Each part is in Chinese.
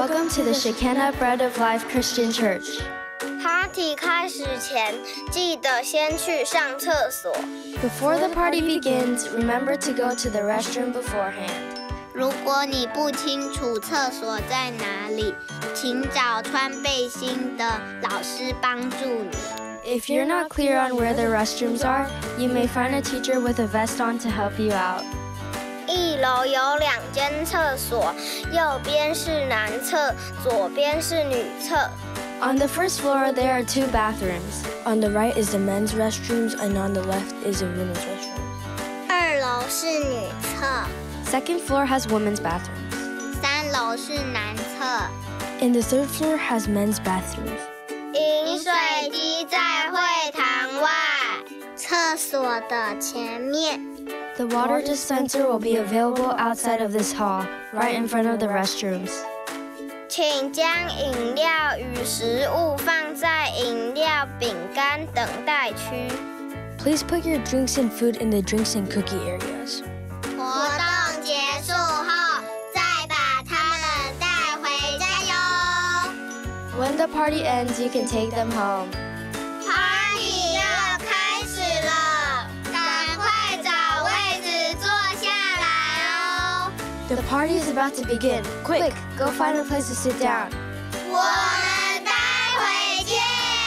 Welcome to the Shekinah Bread of Life Christian Church. Party 开始前，记得先去上厕所。 Before the party begins, remember to go to the restroom beforehand. 如果你不清楚厕所在哪里，请找穿背心的老师帮助你。 If you're not clear on where the restrooms are, you may find a teacher with a vest on to help you out. 1楼有2间厕所，右边是男厕，左边是女厕。 On the first floor, there are 2 bathrooms. On the right is the men's restrooms, and on the left is the women's restrooms. 2楼是女厕。 Second floor has women's bathrooms. 3楼是男厕。 And the third floor has men's bathrooms. 饮水机在会堂外， 厕所的前面。 The water dispenser will be available outside of this hall, right in front of the restrooms. 请将饮料与食物放在饮料、饼干等待区。 Please put your drinks and food in the drinks and cookie areas. 活动结束后，再把它们带回家哟。 When the party ends, you can take them home. Party 要开始了，赶快找位置坐下来哦。 The party is about to begin. Quick, go find a place to sit down. 我们待会见。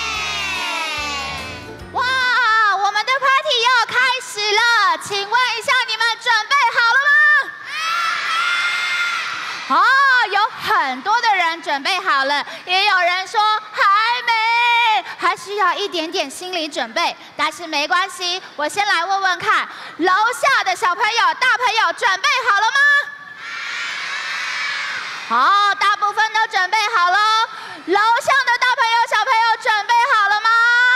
哇，我们的 party 要开始了，请问一下，你们准备好了吗？有很多的人准备好了，也有人说还没，还需要一点点心理准备，但是没关系，我先来问问看，楼下的小朋友、大朋友准备好了吗？好，大部分都准备好了。楼上的大朋友、小朋友准备好了吗？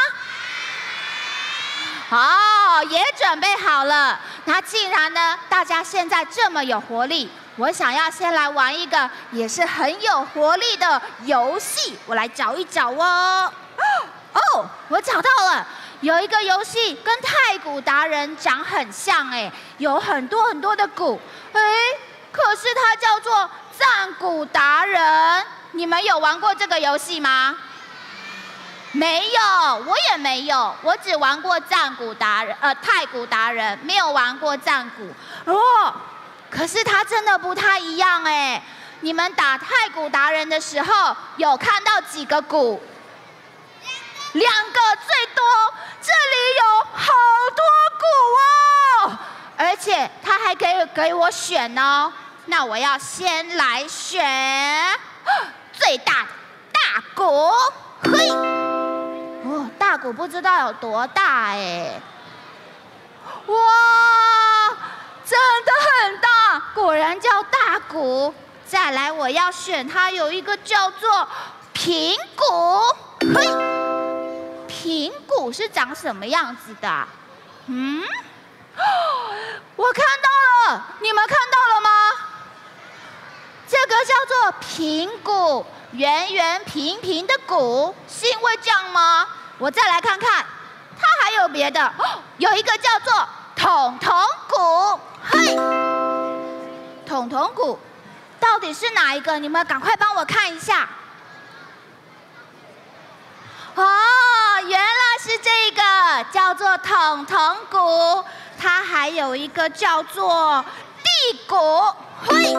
好，也准备好了。那既然呢，大家现在这么有活力，我想要先来玩一个也是很有活力的游戏，我来找一找哦。哦，我找到了，有一个游戏跟太鼓达人长很像哎，有很多很多的鼓，哎，可是它叫做战鼓达人。你们有玩过这个游戏吗？没有，我也没有，我只玩过战鼓达人，太鼓达人，没有玩过战鼓。哦，可是它真的不太一样哎。你们打太鼓达人的时候，有看到几个鼓？2个最多。这里有好多鼓哦，而且它还可以给我选哦。那我要先来选最大的大鼓，嘿。哦，大鼓不知道有多大哎！哇，真的很大，果然叫大鼓。再来，我要选它有一个叫做平鼓，嘿，平鼓是长什么样子的？我看到了，你们看到了吗？这个叫做平鼓，圆圆平平的鼓，是因为这样吗？我再来看看，它还有别的，有一个叫做筒筒鼓，嘿，筒筒鼓到底是哪一个？你们赶快帮我看一下。哦，原来是这个叫做筒筒鼓，它还有一个叫做地鼓，嘿。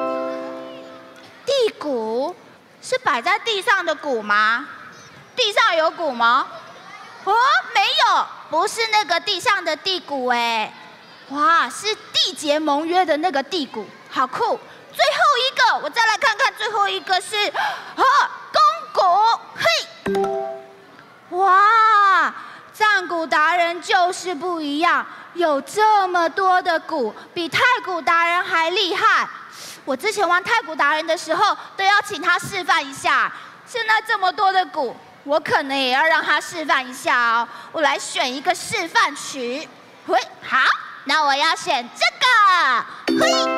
地鼓是摆在地上的鼓吗？地上有鼓吗？哦，没有，不是那个地上的地鼓哎，哇，是缔结盟约的那个地鼓，好酷！最后一个，我再来看看，最后一个是弓鼓，嘿，哇，战鼓达人就是不一样，有这么多的鼓，比太鼓达人还厉害。我之前玩太鼓达人的时候，都要请他示范一下。现在这么多的鼓，我可能也要让他示范一下哦。我来选一个示范曲，嘿，好，那我要选这个，嘿。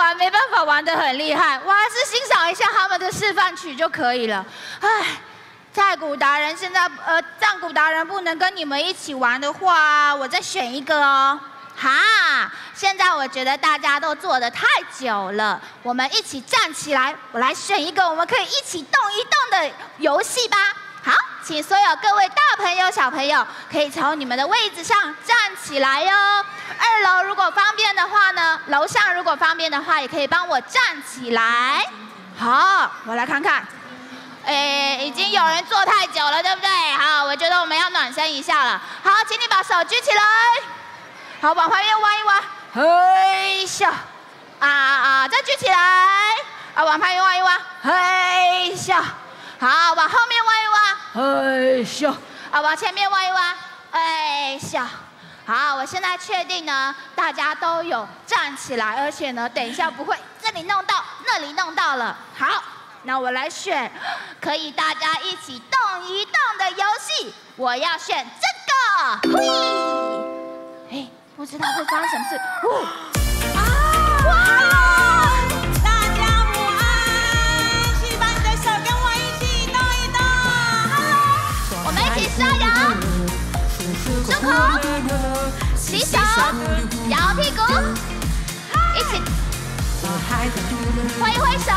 玩没办法玩得很厉害，我还是欣赏一下他们的示范曲就可以了。唉，太鼓达人现在战鼓达人不能跟你们一起玩的话，我再选一个哦。哈，现在我觉得大家都坐得太久了，我们一起站起来，我来选一个我们可以一起动一动的游戏吧。好，请所有各位大朋友、小朋友可以从你们的位置上站起来哟。2楼如果方便的话呢，楼上如果方便的话，也可以帮我站起来。好，我来看看。已经有人坐太久了，对不对？好，我觉得我们要暖身一下了。好，请你把手举起来。好，往旁边弯一弯。嘿咻，再举起来。往旁边弯一弯。嘿咻。好，往后面弯一弯。嘿咻。往前面弯一弯。嘿咻。好，我现在确定呢，大家都有站起来，而且呢，等一下不会这里弄到，那里弄到了。好。那我来选可以大家一起动一动的游戏，我要选这个。嘿，不知道会发生什么事。 哇！大家午安，请把你的手跟我一起动一动。 我们一起刷牙、漱口、洗手、摇屁股，一起挥一挥手。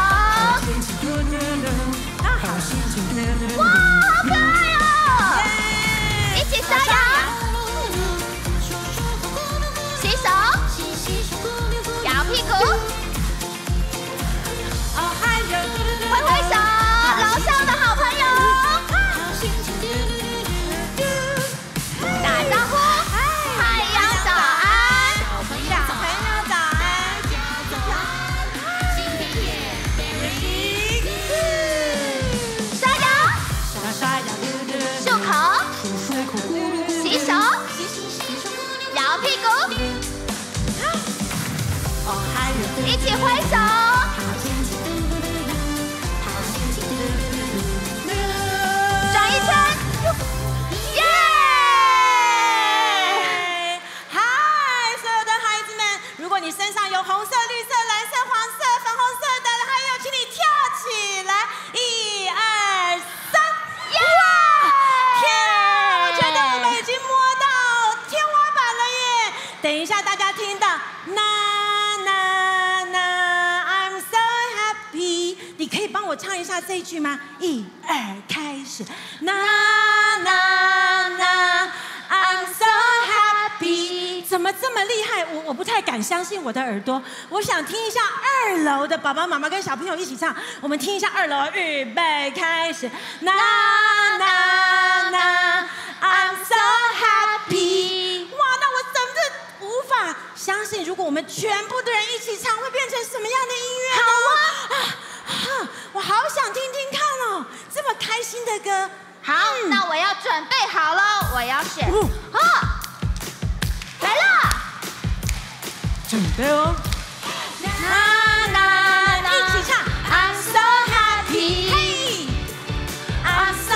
哇，好可爱哦！一起刷牙、洗手、摇屁股，挥挥手，楼上的好朋友，打招呼，太阳早安， 小朋友早安。 漱口、洗手、摇屁股，一起挥手，转一圈，耶！ 嗨，所有的孩子们，如果你身上有红色、绿色、蓝色、黄色、粉红色的，还有，请你跳起来，1、2、3，耶！我觉得我们已经摸到天花板了耶！等一下大家听到na na na I'm so happy， 你可以帮我唱一下这一句吗？1、2，开始。na na na I'm so happy， 怎么这么厉害？我不太敢相信我的耳朵。我想听一下2楼的爸爸妈妈跟小朋友一起唱。我们听一下2楼，预备，开始。na na na I'm so happy。哇，那我真的无法相信，如果我们全部的人一起唱，会变成什么样的音乐呢？我好想听听看哦，这么开心的歌。 好，那我要准备好了，我要选。来了， 准备哦。na na na， 一起唱。I'm so happy。I'm so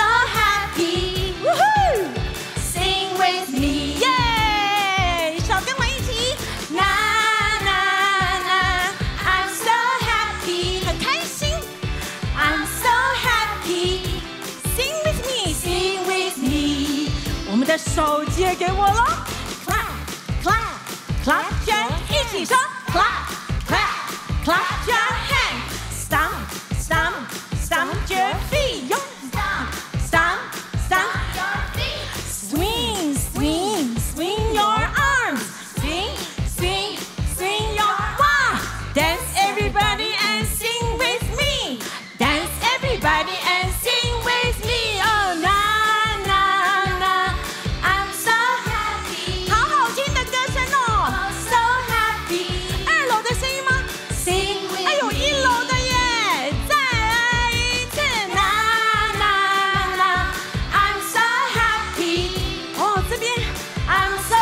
happy。Woohoo！Sing with me， 耶！手跟我一起。na na na，I'm so happy， 很开心。I'm so happy。Sing with me，Sing with me。我们的手借给我了。Clap，clap，clap your， 一起说。Clap，clap，clap your hand。Stomp，stomp，stomp your feet。Stomp，stomp，stomp your feet。Swing，swing，swing your arms。Swing，swing，swing your Dance everybody and sing with me. Dance everybody and sing with me. Oh na na na, I'm so happy. 好好听的歌声哦 ，So happy。2楼的声音吗 ？Sing with me。还有1楼的耶，再来一次 na na na, I'm so happy。哦，这边 I'm so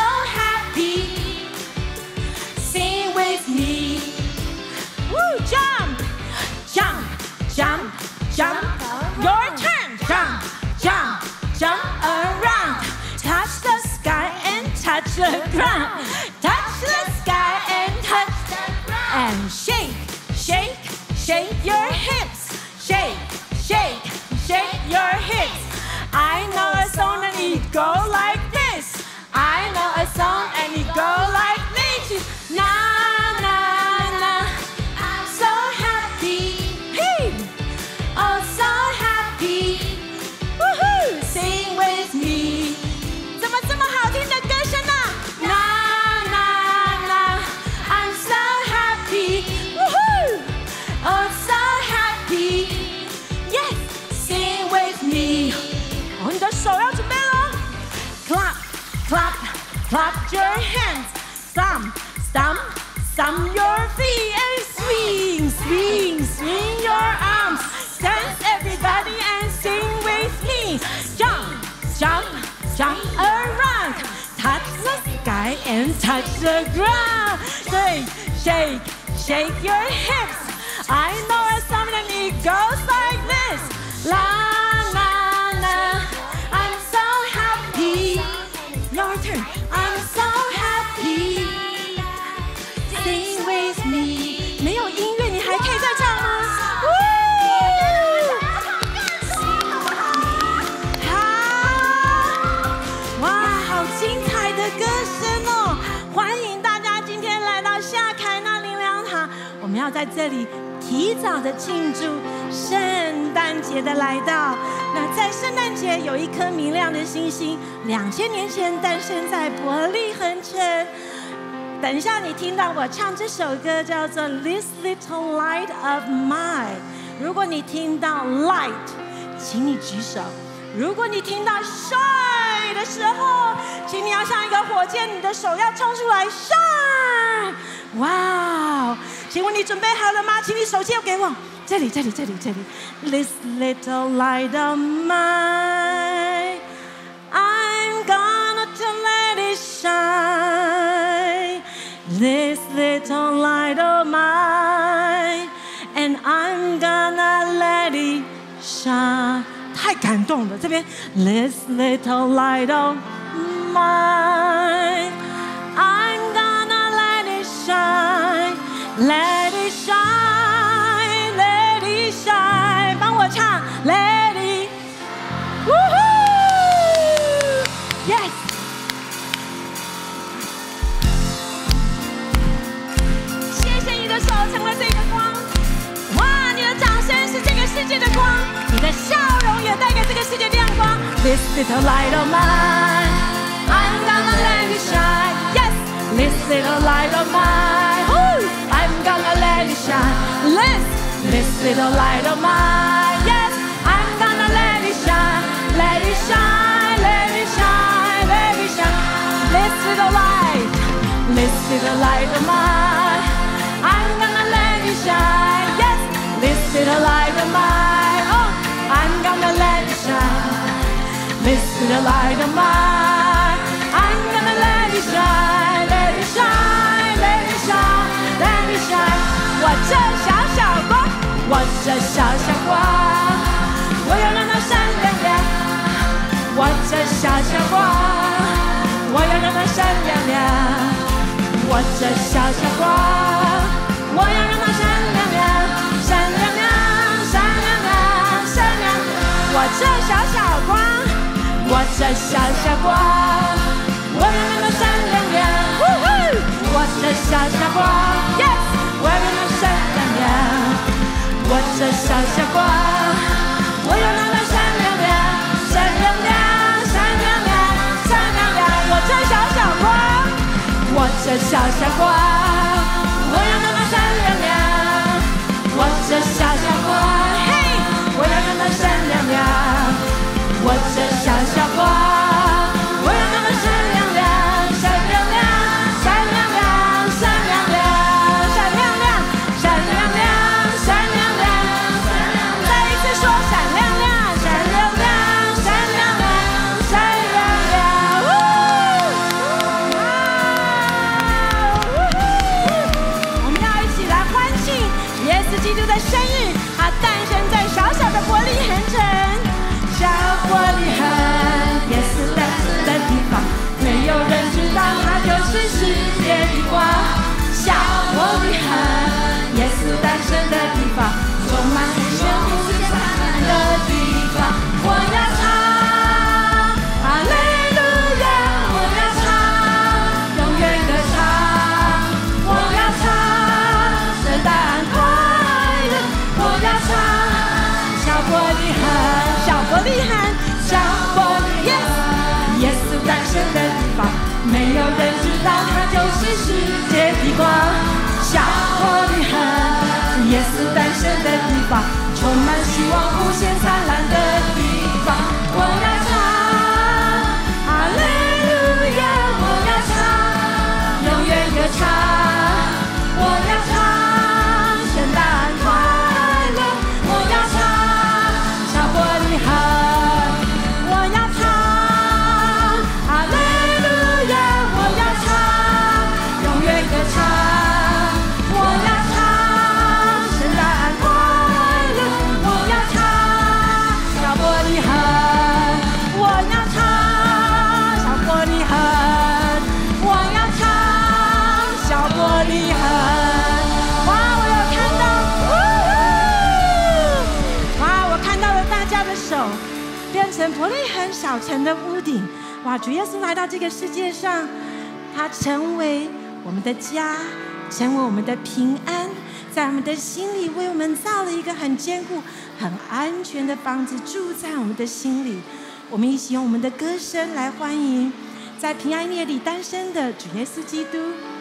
happy。Sing with me。Woo, jump, jump, jump, jump. Your turn. Jump, jump, jump around. Touch the sky and touch the ground. Touch the sky and touch the ground. And shake. shake your hips, shake, shake, shake your hips. I know a song and it go like this. I know a song and it go like this. Na na na, I'm so happy. Hey, oh so happy. Woohoo, sing with me. 怎么这么好听的歌声呢？Na na na, I'm so happy. Woohoo, oh so happy. Yes, sing with me. 哦，你的手要准备咯。Clap, clap, clap your hands. Stomp, stomp, stomp your feet and swing, swing, swing your arms. Dance everybody and sing with me. Jump, jump, jump around. Touch the sky and touch the ground. Shake, shake, shake your hips. I know a song and it goes like this. La la la, I'm so happy. Your turn. I'm so happy. Sing with me. 没有音乐，你还可以再唱吗？好，哇，好精彩的歌声哦！欢迎大家今天来到夏凯纳灵粮堂，我们要在这里提早的庆祝圣诞节的来到。那在圣诞节有一颗明亮的星星，2000年前诞生在伯利恒城。等一下你听到我唱这首歌叫做《This Little Light of Mine》。如果你听到 light， 请你举手；如果你听到 shine 的时候，请你要像一个火箭，你的手要冲出来 shine。哇！请问你准备好了吗？请你手机要给我。这里。This little light of mine, I'm gonna let it shine. This little light of mine, and I'm gonna let it shine. 太感动了，这边 This little light of mine, I'm gonna let it shine, let it shine, let it shine. 帮我唱 Let it, woohoo, yes. 谢谢你的手成了这个光，哇！你的掌声是这个世界的光，你的笑容也带给这个世界亮光。This little light of mine, I'm gonna let it shine. Yes, this little light of mine, ooh, I'm gonna let it shine. This little light of mine, yes, I'm gonna let it shine, let it shine, let it shine, let it shine. This little light of mine, I'm gonna let it shine. Yes, this little light of mine, oh, I'm gonna let it shine. This little light of mine, I'm gonna let it shine, let it shine, let it shine, let it shine. 我这小光，我这小光，我要让它闪亮亮。我这小光，我要让它闪亮亮。我这小光，我要让它闪亮亮，闪亮亮，闪亮亮，闪亮亮。我这小光，我这小光，我要让它闪亮亮。我这小光 ，yes， 我要让它闪亮亮。我这小光，我要让它闪亮亮，闪亮亮，闪亮亮，闪亮亮。我这小光。我这小光，我要让它闪亮亮。我这小光，嘿，我要让它闪亮亮。我这小光，我要让它闪亮亮，闪亮亮，闪亮亮，闪亮亮，闪亮亮，闪亮亮，闪亮亮。再一次说闪亮亮，闪亮亮，闪亮亮，闪亮亮。基督的生日，他诞生在小小的伯利恒城。小伯利恒，耶稣诞生的地方，没有人知道他就是世界的光。小伯利恒，耶稣诞生的地方， 的光，小火的痕，耶稣诞生的地方，充满希望，无限灿烂的地方。我要唱哈利路亚，我要唱，永远歌唱，我要唱圣诞快乐，我要唱小火的痕，我要唱哈利路亚，我要唱永远歌唱，我要唱圣诞快乐，我要唱小玻璃痕，我要唱小玻璃痕，我要唱小玻璃痕。哇，我有看到，哇，我看到了大家的手变成玻璃痕小城的屋顶。哇，主耶稣来到这个世界上，他成为我们的家，成为我们的平安，在我们的心里为我们造了一个很坚固、很安全的房子，住在我们的心里。我们一起用我们的歌声来欢迎在平安夜里诞生的主耶稣基督。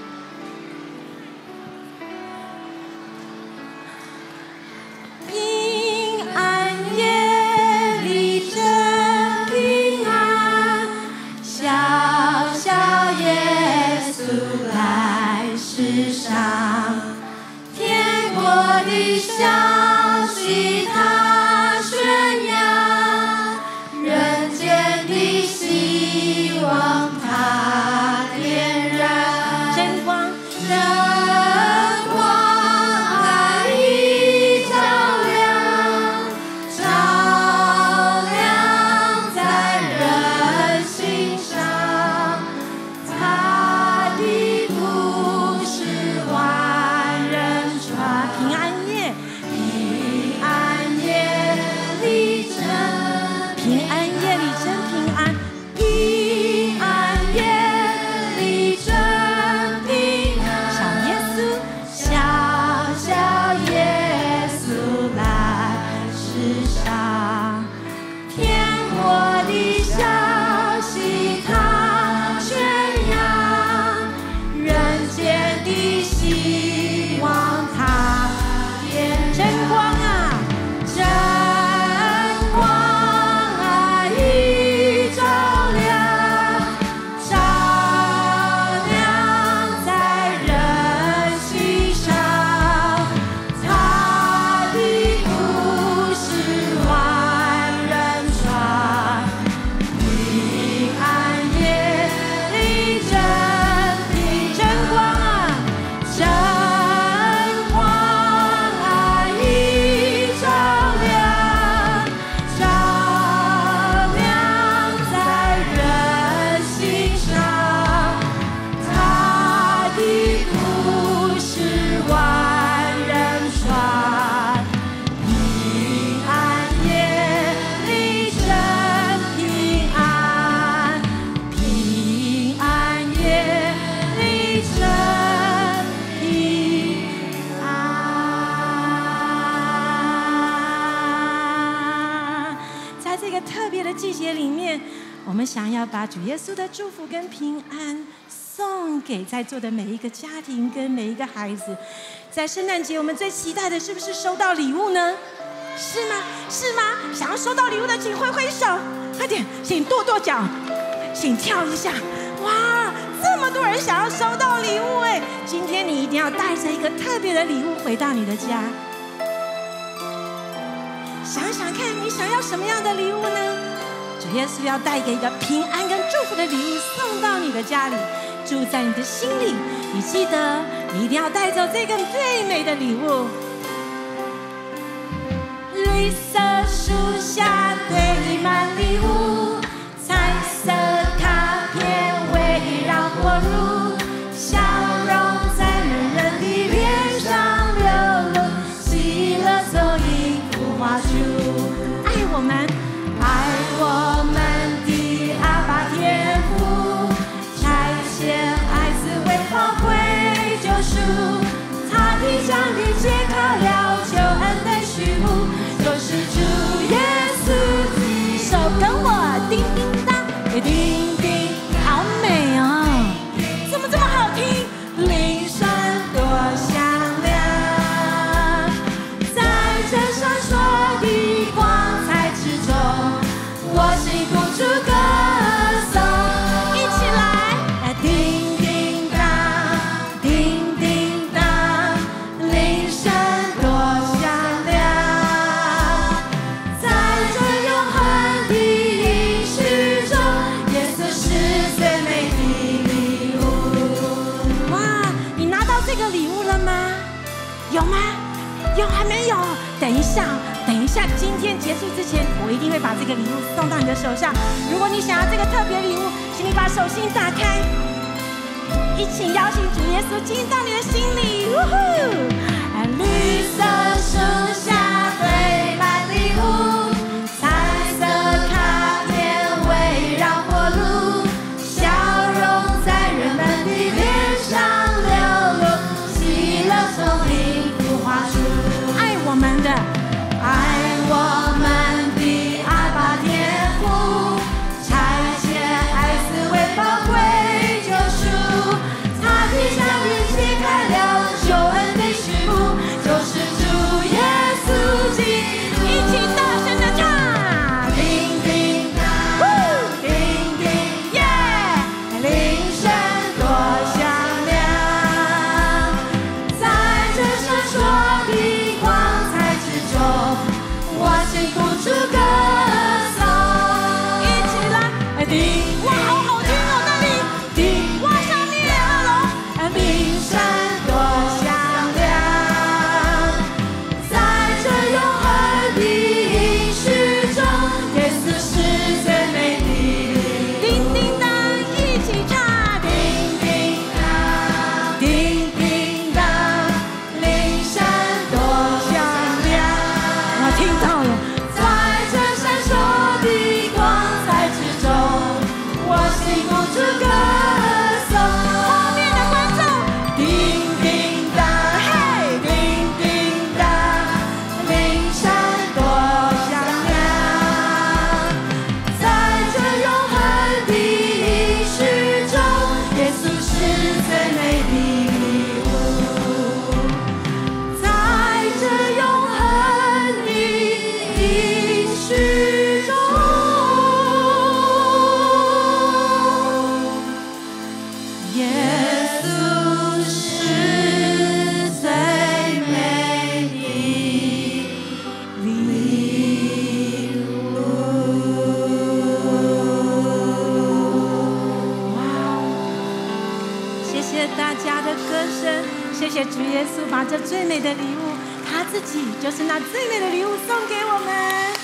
平安夜里真平安，小小耶稣来世上，天国的消息他宣扬，人间的希望他点燃，真光，真光，爱已照亮，照亮在人心上，他的故事万人传。平安夜，平安夜里真，平安夜里真平安，平安夜里真平安。小耶稣，小小耶稣来世上，天国的消息他宣扬，人间的希望他点真光啊，真光啊已照亮，照亮在人心上，他的故事万人传，平安夜里真光啊，真光啊已照亮，照亮在人心上，他的故事万人传，平安夜里真平安，平安夜里真平安。在这个特别的季节里面，我们想要把主耶稣的祝福跟平安送给在座的每一个家庭跟每一个孩子。在圣诞节，我们最期待的是不是收到礼物呢？是吗？是吗？想要收到礼物的，请挥挥手，快点，请跺跺脚，请跳一下。哇，这么多人想要收到礼物哎！今天你一定要带着一个特别的礼物回到你的家。想想看，你想要什么样的礼物呢？主耶稣要带给一个平安跟祝福的礼物送到你的家里，住在你的心里。你记得，你一定要带走这个最美的礼物。绿色树下堆满礼物，彩色卡片围绕火炉，笑容在人人的脸上流露，喜乐走一幅画出。爱我们的阿爸天父，差遣爱子为宝贵救赎，他的降临揭开了救恩的序幕，就是主耶稣。手跟我叮叮当，叮叮，好美哦！怎么这么好听？铃声。 有吗？有还没有？等一下，今天结束之前，我一定会把这个礼物送到你的手上。如果你想要这个特别礼物，请你把手心打开，一起邀请主耶稣进到你的心里。绿色树下堆满礼物，彩色卡片围绕火炉，笑容在人们的脸上流露，喜乐从一幅画出。爱我们的阿爸天父，差遣爱子为宝贵救赎，他的降临揭开了救恩的序幕，就是主耶稣基督。一起大声的唱，叮叮当，叮叮耶，铃声多响亮，在这闪烁的光彩之中，我心付出歌颂。一起来，叮，哇，好听哦，那里，叮，哇，上面了，铃声多响亮，在这永恒的应许中，耶稣是最美的礼物。叮叮当，一起唱，叮叮当，叮叮当，铃声多响亮。我听到了，在这闪烁的光彩之中，我心付出歌颂。后面的观众，叮叮当，嘿，叮叮当，铃声多响亮，在这永恒的应许中，耶稣是最美的礼物，在这永恒的应许中，耶稣是最美的礼物。哇！谢谢大家的歌声，谢谢主耶稣把这最美的礼物，他自己就是那最美的礼物送给我们。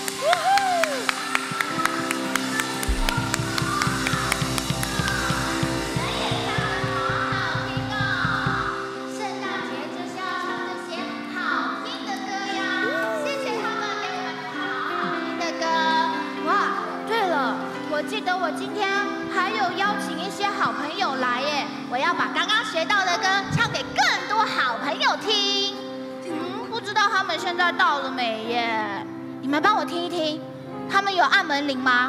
圣诞节就是要唱这些好听的歌呀！谢谢他们给我们好听的歌。哇，对了，我记得我今天还有邀请一些好朋友来耶，我要把刚刚学到的歌唱给更多好朋友听。不知道他们现在到了没耶？你们帮我听一听，他们有按门铃吗？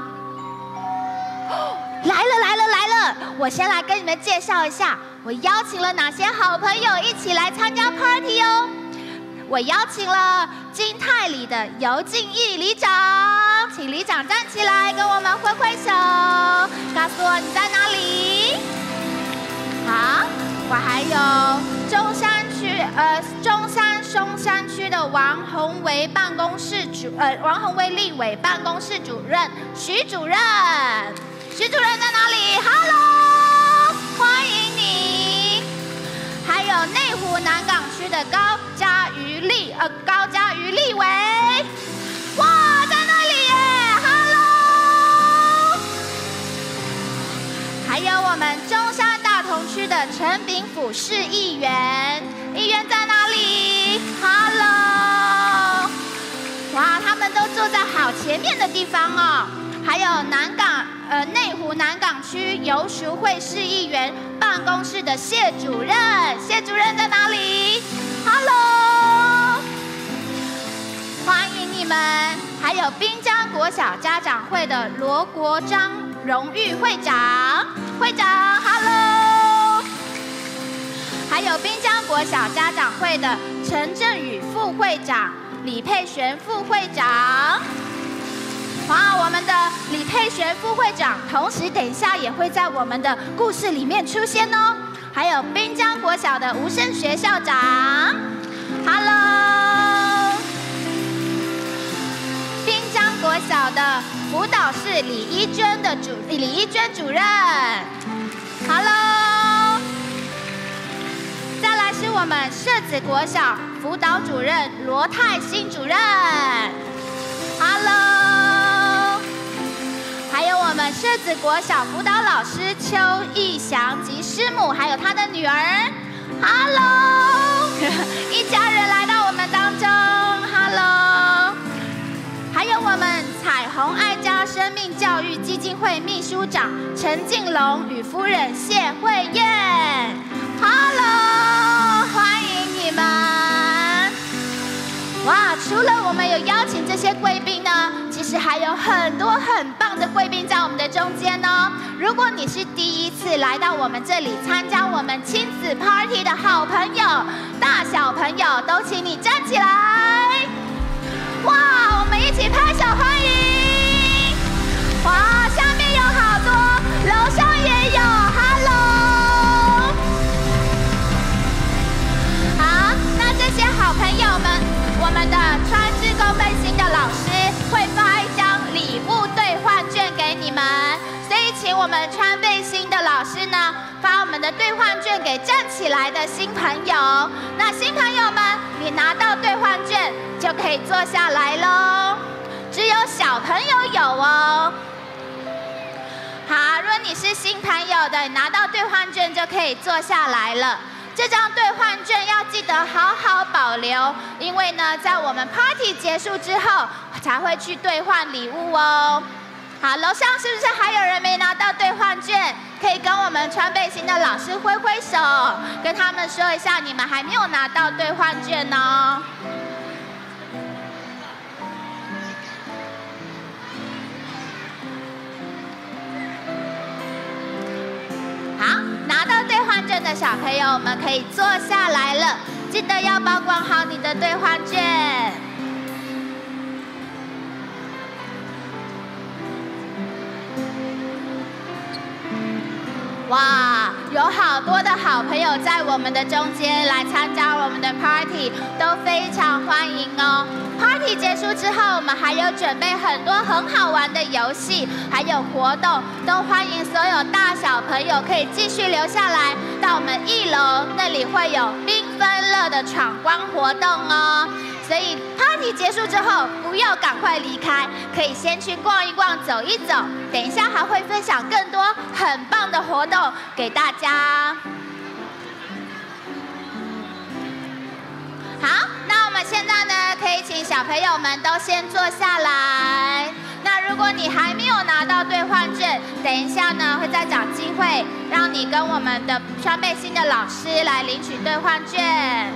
来了！我先来跟你们介绍一下，我邀请了哪些好朋友一起来参加 party 哦。我邀请了金泰里的尤敬义里长，请里长站起来跟我们挥挥手，告诉我你在哪里。好，我还有中山松山区的王宏维立委办公室主任徐主任在哪里 ？Hello， 欢迎你。还有内湖南港区的高嘉瑜立委，哇，在那里耶 ！Hello。还有我们中山大同区的陈炳甫市议员在哪里 ？Hello。哇，他们都坐在好前面的地方哦。还有内湖南港区游淑慧市议员办公室的谢主任在哪里 ？Hello， 欢迎你们！还有滨江国小家长会的罗国章荣誉会长 ，Hello。还有滨江国小家长会的陈振宇副会长、李佩璇副会长。哇，我们的李佩璇副会长，同时等一下也会在我们的故事里面出现哦。还有滨江国小的吴胜学校长 ，Hello。滨江国小的辅导室李依娟主任 ，Hello。再来是我们社子国小辅导主任罗泰欣主任 ，Hello。还有我们社子国小辅导老师邱义祥及师母，还有他的女儿 ，Hello。一家人来到我们当中 ，Hello。还有我们彩虹爱家生命教育基金会秘书长陈敬龙与夫人谢慧燕 ，Hello， 欢迎你们！哇，除了我们有邀请这些贵宾呢，其实还有很多很棒的贵宾在我们的中间哦。如果你是第一次来到我们这里参加我们亲子 party 的好朋友，大小朋友都请你站起来！哇，我们一起拍手欢迎！哇，下面有好多，楼上也有 ，Hello。好，那这些好朋友们，我们的川志工背心的老师会发一张礼物兑换券给你们，所以请我们穿背心的老师呢，发我们的兑换券给站起来的新朋友。那新朋友们，你拿到兑换券就可以坐下来喽，只有小朋友有哦。好，如果你是新朋友的，你拿到兑换券就可以坐下来了。这张兑换券要记得好好保留，因为呢，在我们 party 结束之后才会去兑换礼物哦。好，楼上是不是还有人没拿到兑换券？可以跟我们穿背心的老师挥挥手，跟他们说一下你们还没有拿到兑换券哦。好，拿到兑换券的小朋友，我们可以坐下来了，记得要保管好你的兑换券。哇，有好多的好朋友在我们的中间来参加我们的 party， 都非常欢迎哦。party 结束之后，我们还有准备很多很好玩的游戏，还有活动，都欢迎所有大小朋友可以继续留下来，到我们1楼那里会有缤纷乐的闯关活动哦。所以 party 结束之后，不要赶快离开，可以先去逛一逛、走一走。等一下还会分享更多很棒的活动给大家。好，那我们现在呢，可以请小朋友们都先坐下来。那如果你还没有拿到兑换券，等一下呢会再找机会让你跟我们的穿背心的老师来领取兑换券。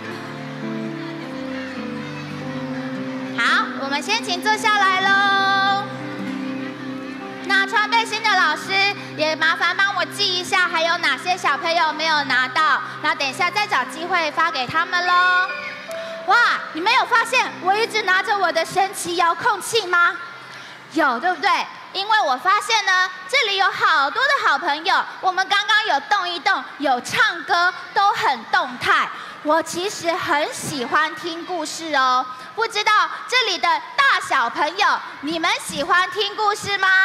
好，我们先请坐下来喽。那穿背心的老师也麻烦帮我记一下，还有哪些小朋友没有拿到，那等一下再找机会发给他们喽。哇，你们有发现我一直拿着我的神奇遥控器吗？有，对不对？因为我发现呢，这里有好多的好朋友，我们刚刚有动一动，有唱歌，都很动态。我其实很喜欢听故事哦，不知道这里的大小朋友，你们喜欢听故事吗？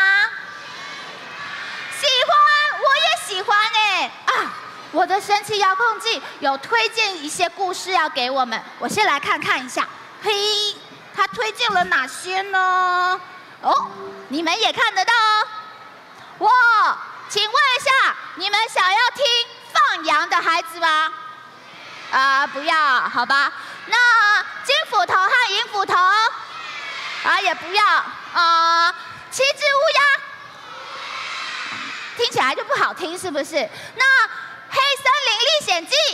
喜欢，我也喜欢哎啊！我的神奇遥控器有推荐一些故事要给我们，我先来看看一下。嘿，它推荐了哪些呢？哦，你们也看得到哦。哇，请问一下，你们想要听放羊的孩子吗？不要，好吧。那金斧头和银斧头，也不要。7只乌鸦，听起来就不好听，是不是？那黑森林历险记，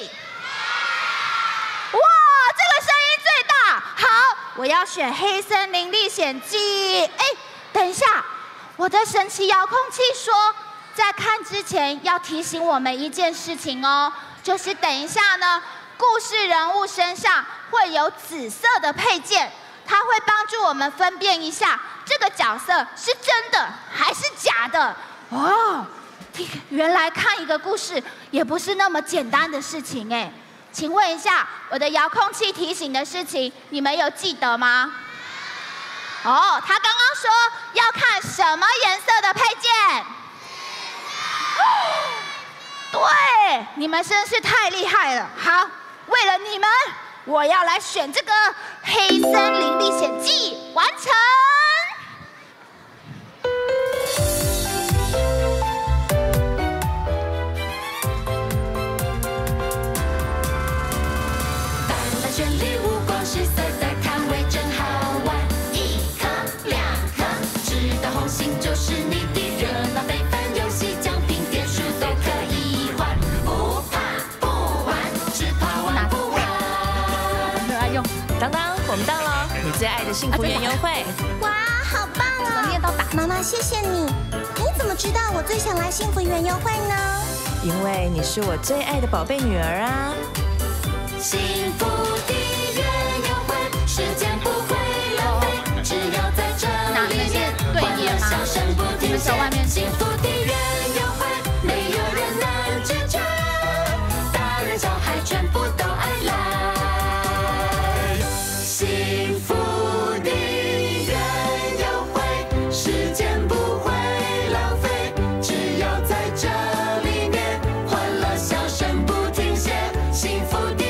哇，这个声音最大。好，我要选黑森林历险记。哎，等一下，我的神奇遥控器说，在看之前要提醒我们一件事情哦，就是等一下呢，故事人物身上会有紫色的配件，它会帮助我们分辨一下这个角色是真的还是假的。哦，原来看一个故事也不是那么简单的事情哎。请问一下，我的遥控器提醒的事情，你们有记得吗？哦，他刚刚说要看什么颜色的配件？对，你们真是太厉害了。好， 为了你们，我要来选这个黑森林历险记，完成。 选礼物，光是塞在摊位真好玩。1颗2颗，直到红心就是你的热闹非凡游戏，奖品点数都可以换，不怕不玩，只怕玩不完。 没有爱用。 当当，我们到了，你最爱的幸福园游会。 哇，好棒啊！ 念到打。 妈妈，谢谢你。你怎么知道我最想来幸福园游会呢？ 因为你是我最爱的宝贝女儿啊。 幸福的园游会，时间不会浪费，只要在这里面，欢乐笑声不停歇。幸福的园游会，没有人能拒绝，大人小孩全部都爱来。幸福的园游会，时间不会浪费，只要在这里面，欢乐笑声不停歇。幸福的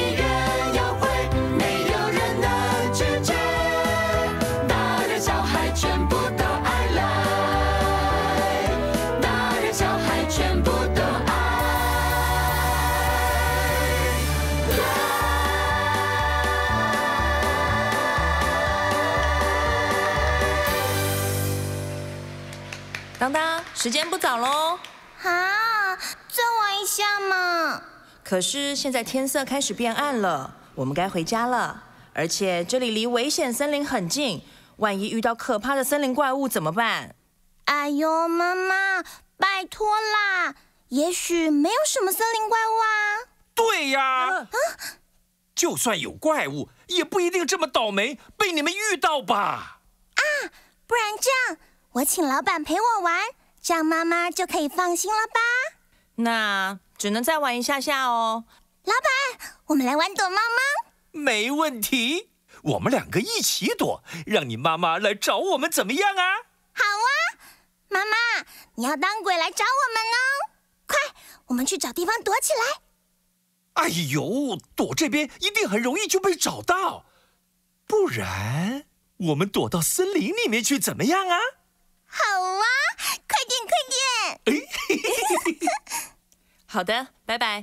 当当，时间不早喽。 啊，再玩一下嘛。 可是现在天色开始变暗了，我们该回家了。而且这里离危险森林很近，万一遇到可怕的森林怪物怎么办？ 哎呦，妈妈，拜托啦，也许没有什么森林怪物啊。 对呀，就算有怪物，也不一定这么倒霉被你们遇到吧？ 啊，不然这样，我请老板陪我玩，这样妈妈就可以放心了吧？ 那只能再玩一下下哦。 老板，我们来玩躲猫猫。 没问题，我们2个一起躲，让你妈妈来找我们怎么样啊？ 好啊，妈妈，你要当鬼来找我们哦！快，我们去找地方躲起来。 哎呦，躲这边一定很容易就被找到，不然我们躲到森林里面去怎么样啊？ 好啊，快点，快点！ 好的，拜拜。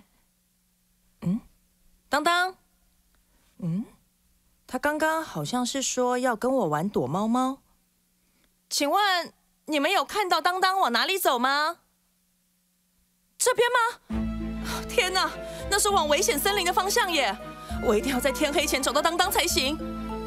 当当，他刚刚好像是说要跟我玩躲猫猫。请问你们有看到当当往哪里走吗？这边吗？天哪，那是往危险森林的方向耶！我一定要在天黑前找到当当才行。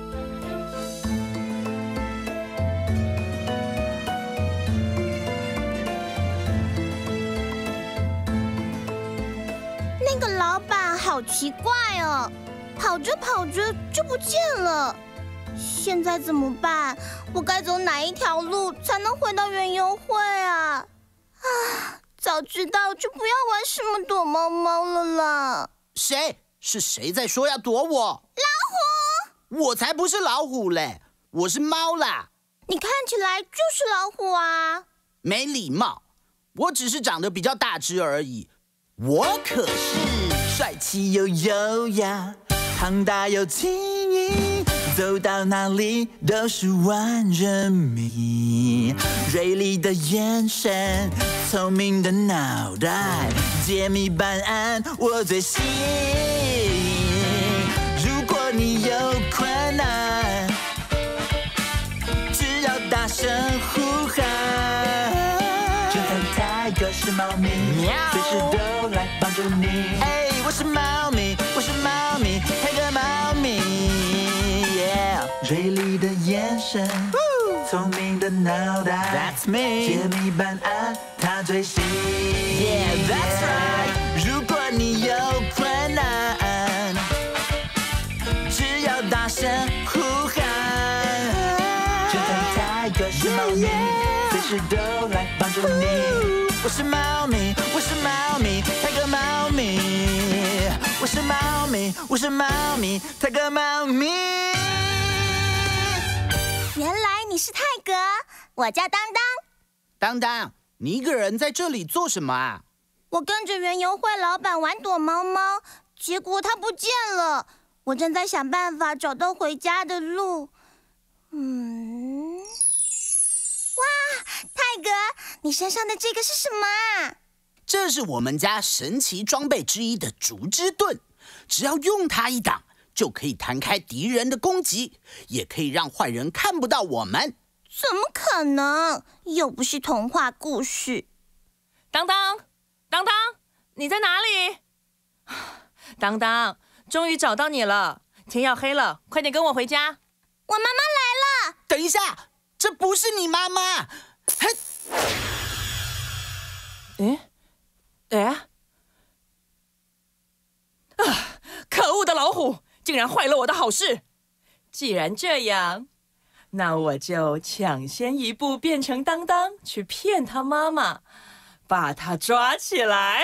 那个老板好奇怪哦，跑着跑着就不见了。现在怎么办？我该走哪一条路才能回到园游会啊？早知道就不要玩什么躲猫猫了啦。 是谁在说要躲我？ 老虎！ 我才不是老虎嘞，我是猫啦。 你看起来就是老虎啊。 没礼貌，我只是长得比较大只而已。我可是帅气又优雅，庞大又轻盈，走到哪里都是万人迷。锐利的眼神，聪明的脑袋，解密办案我最新。如果你有困难，只要大声呼喊。侦探泰哥是猫咪，随时都来帮助你。哎，我是猫咪，我是猫咪，泰哥猫咪。锐利的眼神，聪明的脑袋 ，That's me。解密办案，他最新。Yeah, that's right。如果你有困难，只要大声呼喊。侦探泰哥是猫咪，随时都来帮助你。我是猫咪，我是猫咪，泰哥猫咪。我是猫咪，我是猫咪，泰哥猫咪。 原来你是泰哥，我叫当当。 当当，你一个人在这里做什么啊？ 我跟着园游会老板玩躲猫猫， 结果它不见了。我正在想办法找到回家的路。哇，泰格，你身上的这个是什么啊？ 这是我们家神奇装备之一的竹枝盾，只要用它一挡，就可以弹开敌人的攻击，也可以让坏人看不到我们。 怎么可能？又不是童话故事。 当当，你在哪里？当当，终于找到你了。天要黑了，快点跟我回家。 我妈妈来了。 等一下，这不是你妈妈。嘿， 可恶的老虎，竟然坏了我的好事。既然这样，那我就抢先一步变成当当，去骗他妈妈，把他抓起来。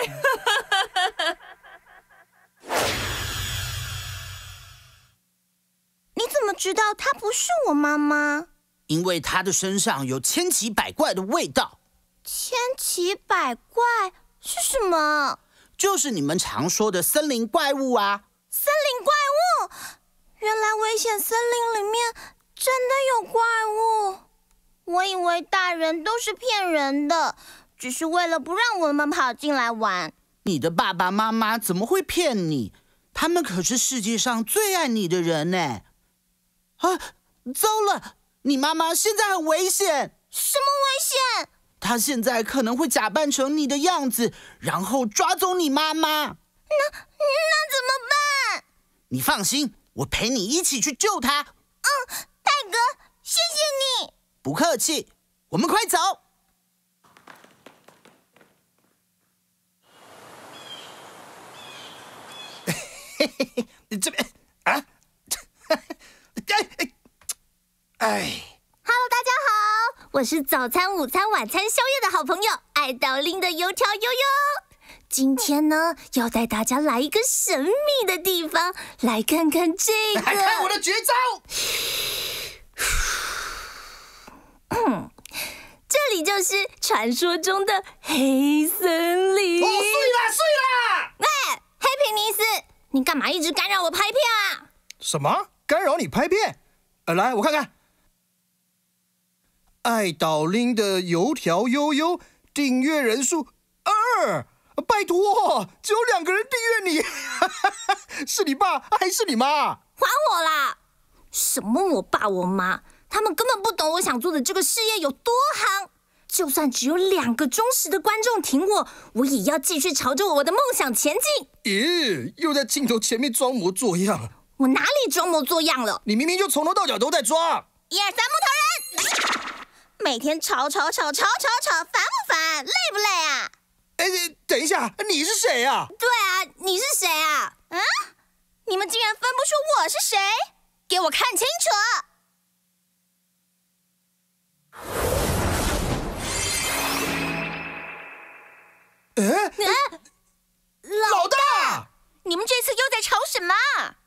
你怎么知道她不是我妈妈？ 因为她的身上有千奇百怪的味道。 千奇百怪是什么？ 就是你们常说的森林怪物啊。 森林怪物？原来危险森林里面真的有怪物。我以为大人都是骗人的，只是为了不让我们跑进来玩。 你的爸爸妈妈怎么会骗你？他们可是世界上最爱你的人呢。啊，糟了，你妈妈现在很危险。 什么危险？ 她现在可能会假扮成你的样子，然后抓走你妈妈。 那怎么办？ 你放心，我陪你一起去救她。 泰格，谢谢你。 不客气，我们快走。 这边啊， Hello， 大家好，我是早餐、午餐、晚餐、宵夜的好朋友爱岛拎的油条悠悠。今天呢，要带大家来一个神秘的地方，来看看这个。 来看我的绝招！ 这里就是传说中的黑森林。 哦，碎啦！ 喂，黑皮尼斯，你干嘛一直干扰我拍片啊？ 什么？干扰你拍片？来，我看看。爱岛拎的油条悠悠订阅人数2，拜托，只有2个人订阅你，是你爸还是你妈？ 还我啦！什么我爸我妈，他们根本不懂我想做的这个事业有多夯。就算只有2个忠实的观众挺我，我也要继续朝着我的梦想前进。 咦，又在镜头前面装模作样。 我哪里装模作样了？ 你明明就从头到脚都在装。 1、2、3，木头人！每天吵，烦不烦？累不累啊？ 等一下，你是谁啊？ 对啊，你是谁啊？啊？你们竟然分不出我是谁？给我看清楚！ 老大， 你们这次又在吵什么？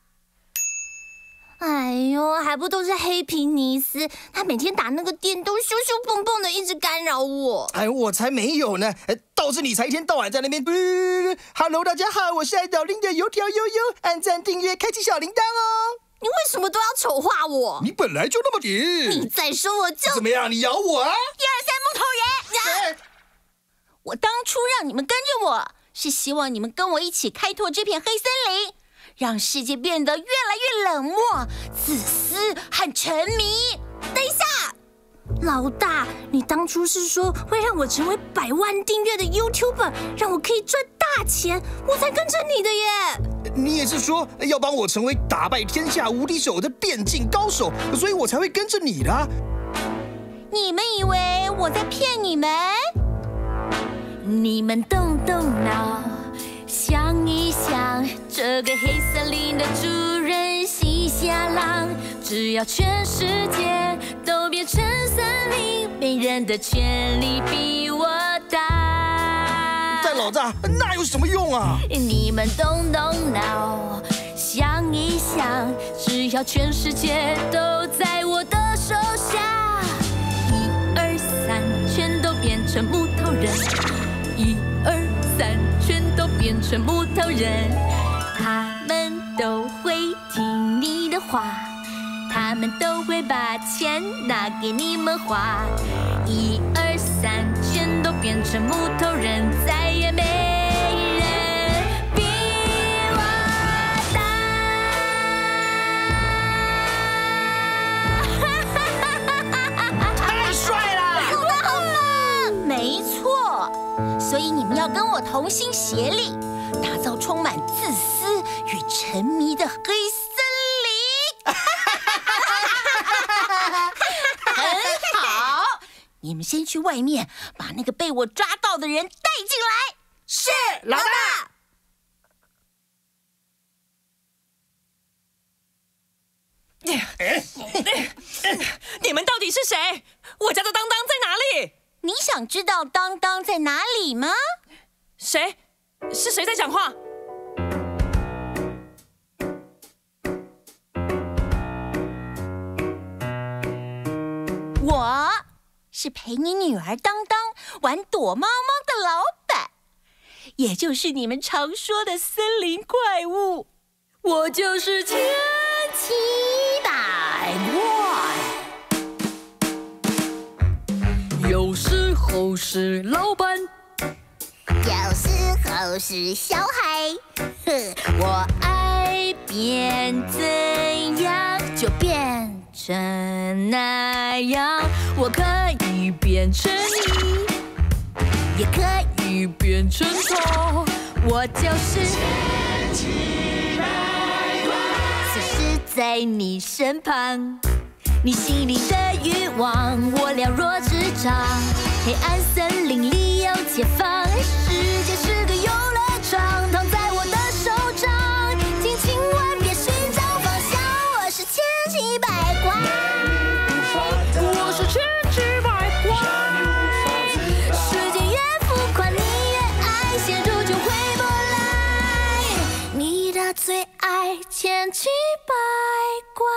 哎呦，还不都是黑皮尼斯，他每天打那个电动咻咻蹦蹦的，一直干扰我。 哎，我才没有呢，倒是你才一天到晚在那边。Hello， 大家好，我是爱岛拎的油条悠悠，按赞订阅，开启小铃铛哦。 你为什么都要丑化我？ 你本来就那么急。 你再说我就怎么样？你咬我啊！1、2、3， 木头人！我当初让你们跟着我，是希望你们跟我一起开拓这片黑森林，让世界变得越来越冷漠、自私和沉迷。等一下，老大，你当初是说会让我成为100万订阅的 YouTuber， 让我可以赚大钱，我才跟着你的耶。 你也是说要帮我成为打败天下无敌手的电竞高手，所以我才会跟着你的。 你们以为我在骗你们？你们动动脑，想一想，这个黑森林的主人西夏狼，只要全世界都变成森林，没人的权利比我大。 但老大，那有什么用啊？ 你们动动脑，想一想，只要全世界都在我的手下，1、2、3，全都变成木头人。1、2、3，全都变成木头人。他都会听你的话，他们都会把钱拿给你们花。1、2、3，全都变成木头人，再也没人比我大。 太帅了！ 好棒好棒！ 没错，所以你们要跟我同心协力，打造充满自私与沉迷的黑森林。很好，你们先去外面把那个被我抓到的人带进来。 是，老大。 你们到底是谁？我家的当当在哪里？ 你想知道当当在哪里吗？ 谁？是谁在讲话？ 我是陪你女儿当当玩躲猫猫的老板，也就是你们常说的森林怪物。我就是千奇百怪，有时候是老板， 有时候是小孩， 我爱变怎样就变成那样，我可以变成你，也可以变成他，我就是千奇百怪，此时在你身旁，你心里的欲望我了若指掌，黑暗森林里有解放，世界是个游乐场，躺在我的手掌，请千万别寻找方向，我是千奇百怪，我是千奇百怪，世界越浮夸你越爱，陷入就回不来，你的最爱千奇百怪。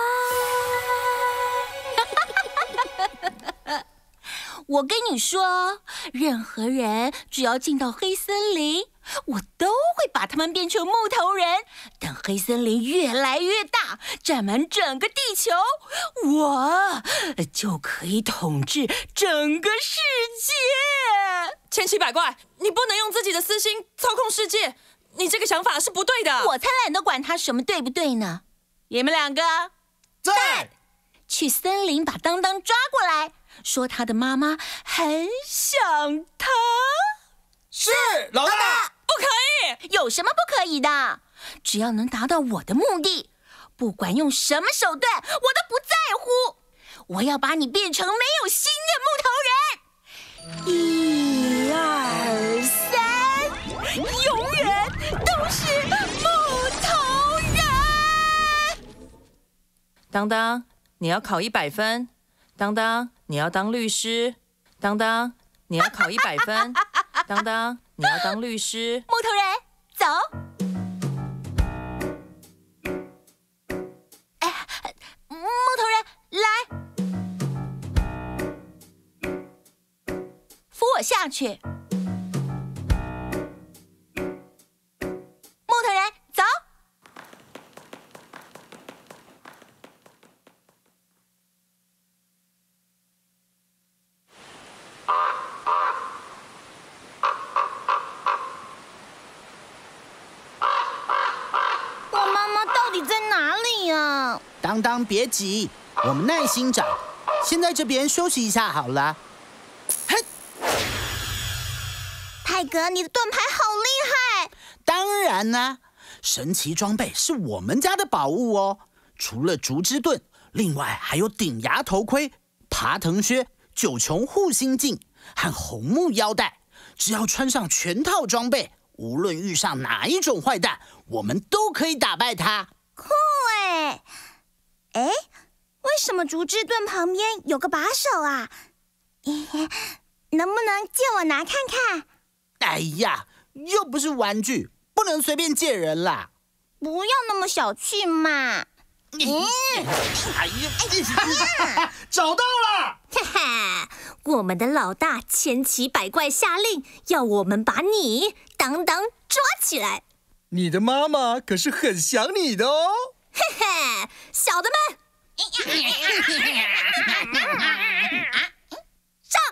我跟你说，任何人只要进到黑森林，我都会把他们变成木头人。等黑森林越来越大，占满整个地球，我就可以统治整个世界。 千奇百怪，你不能用自己的私心操控世界，你这个想法是不对的。 我才懒得管他什么对不对呢。你们两个在去森林把当当抓过来，说他的妈妈很想他。 是，老大。 不可以！ 有什么不可以的？只要能达到我的目的，不管用什么手段，我都不在乎。我要把你变成没有心的木头人。1、2、3，永远都是木头人。 当当，你要考100分。当当，你要当律师。当当，你要考100分。当当，你要当律师。 木头人，走。木头人，来，扶我下去。木头人，走。 当当别急，我们耐心找。先在这边休息一下好了。嘿， 泰哥，你的盾牌好厉害！ 当然啦，神奇装备是我们家的宝物哦。除了竹枝盾，另外还有顶牙头盔、爬藤靴、九穹护心镜和红木腰带。只要穿上全套装备，无论遇上哪一种坏蛋，我们都可以打败他。 酷哎！哎，为什么竹枝盾旁边有个把手啊？能不能借我拿看看？ 哎呀，又不是玩具，不能随便借人啦。 不要那么小气嘛！ 哎呀，找到了！ 哈哈，我们的老大千奇百怪下令，要我们把你当当抓起来。 你的妈妈可是很想你的哦。 嘿嘿，小的们，上！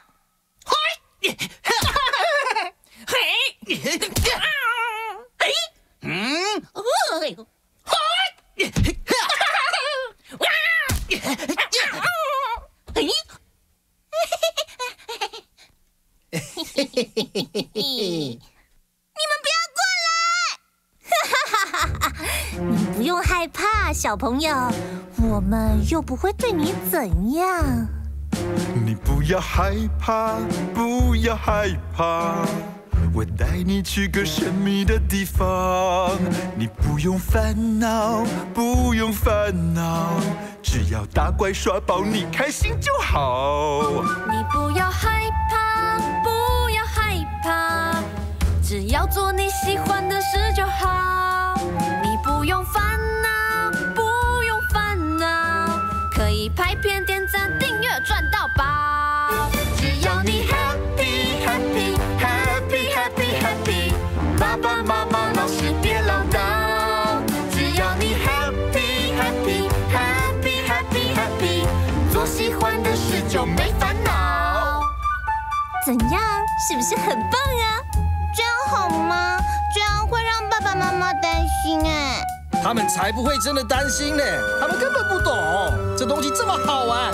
你不用害怕，小朋友，我们又不会对你怎样。 你不要害怕，不要害怕，我带你去个神秘的地方。你不用烦恼，不用烦恼，只要打怪耍宝，你开心就好。 你不要害怕，不要害怕，只要做你喜欢的事就好。你不用烦恼，不用烦恼，可以拍片、点赞、订阅赚到宝。只要你 happy happy happy happy happy， 爸爸妈妈老师别唠叨。只要你 happy happy happy happy happy， 做喜欢的事就没烦恼。 怎样？是不是很棒啊？ 这样好吗？这样会让爸爸妈妈担心哎。 他们才不会真的担心呢，他们根本不懂这东西这么好玩。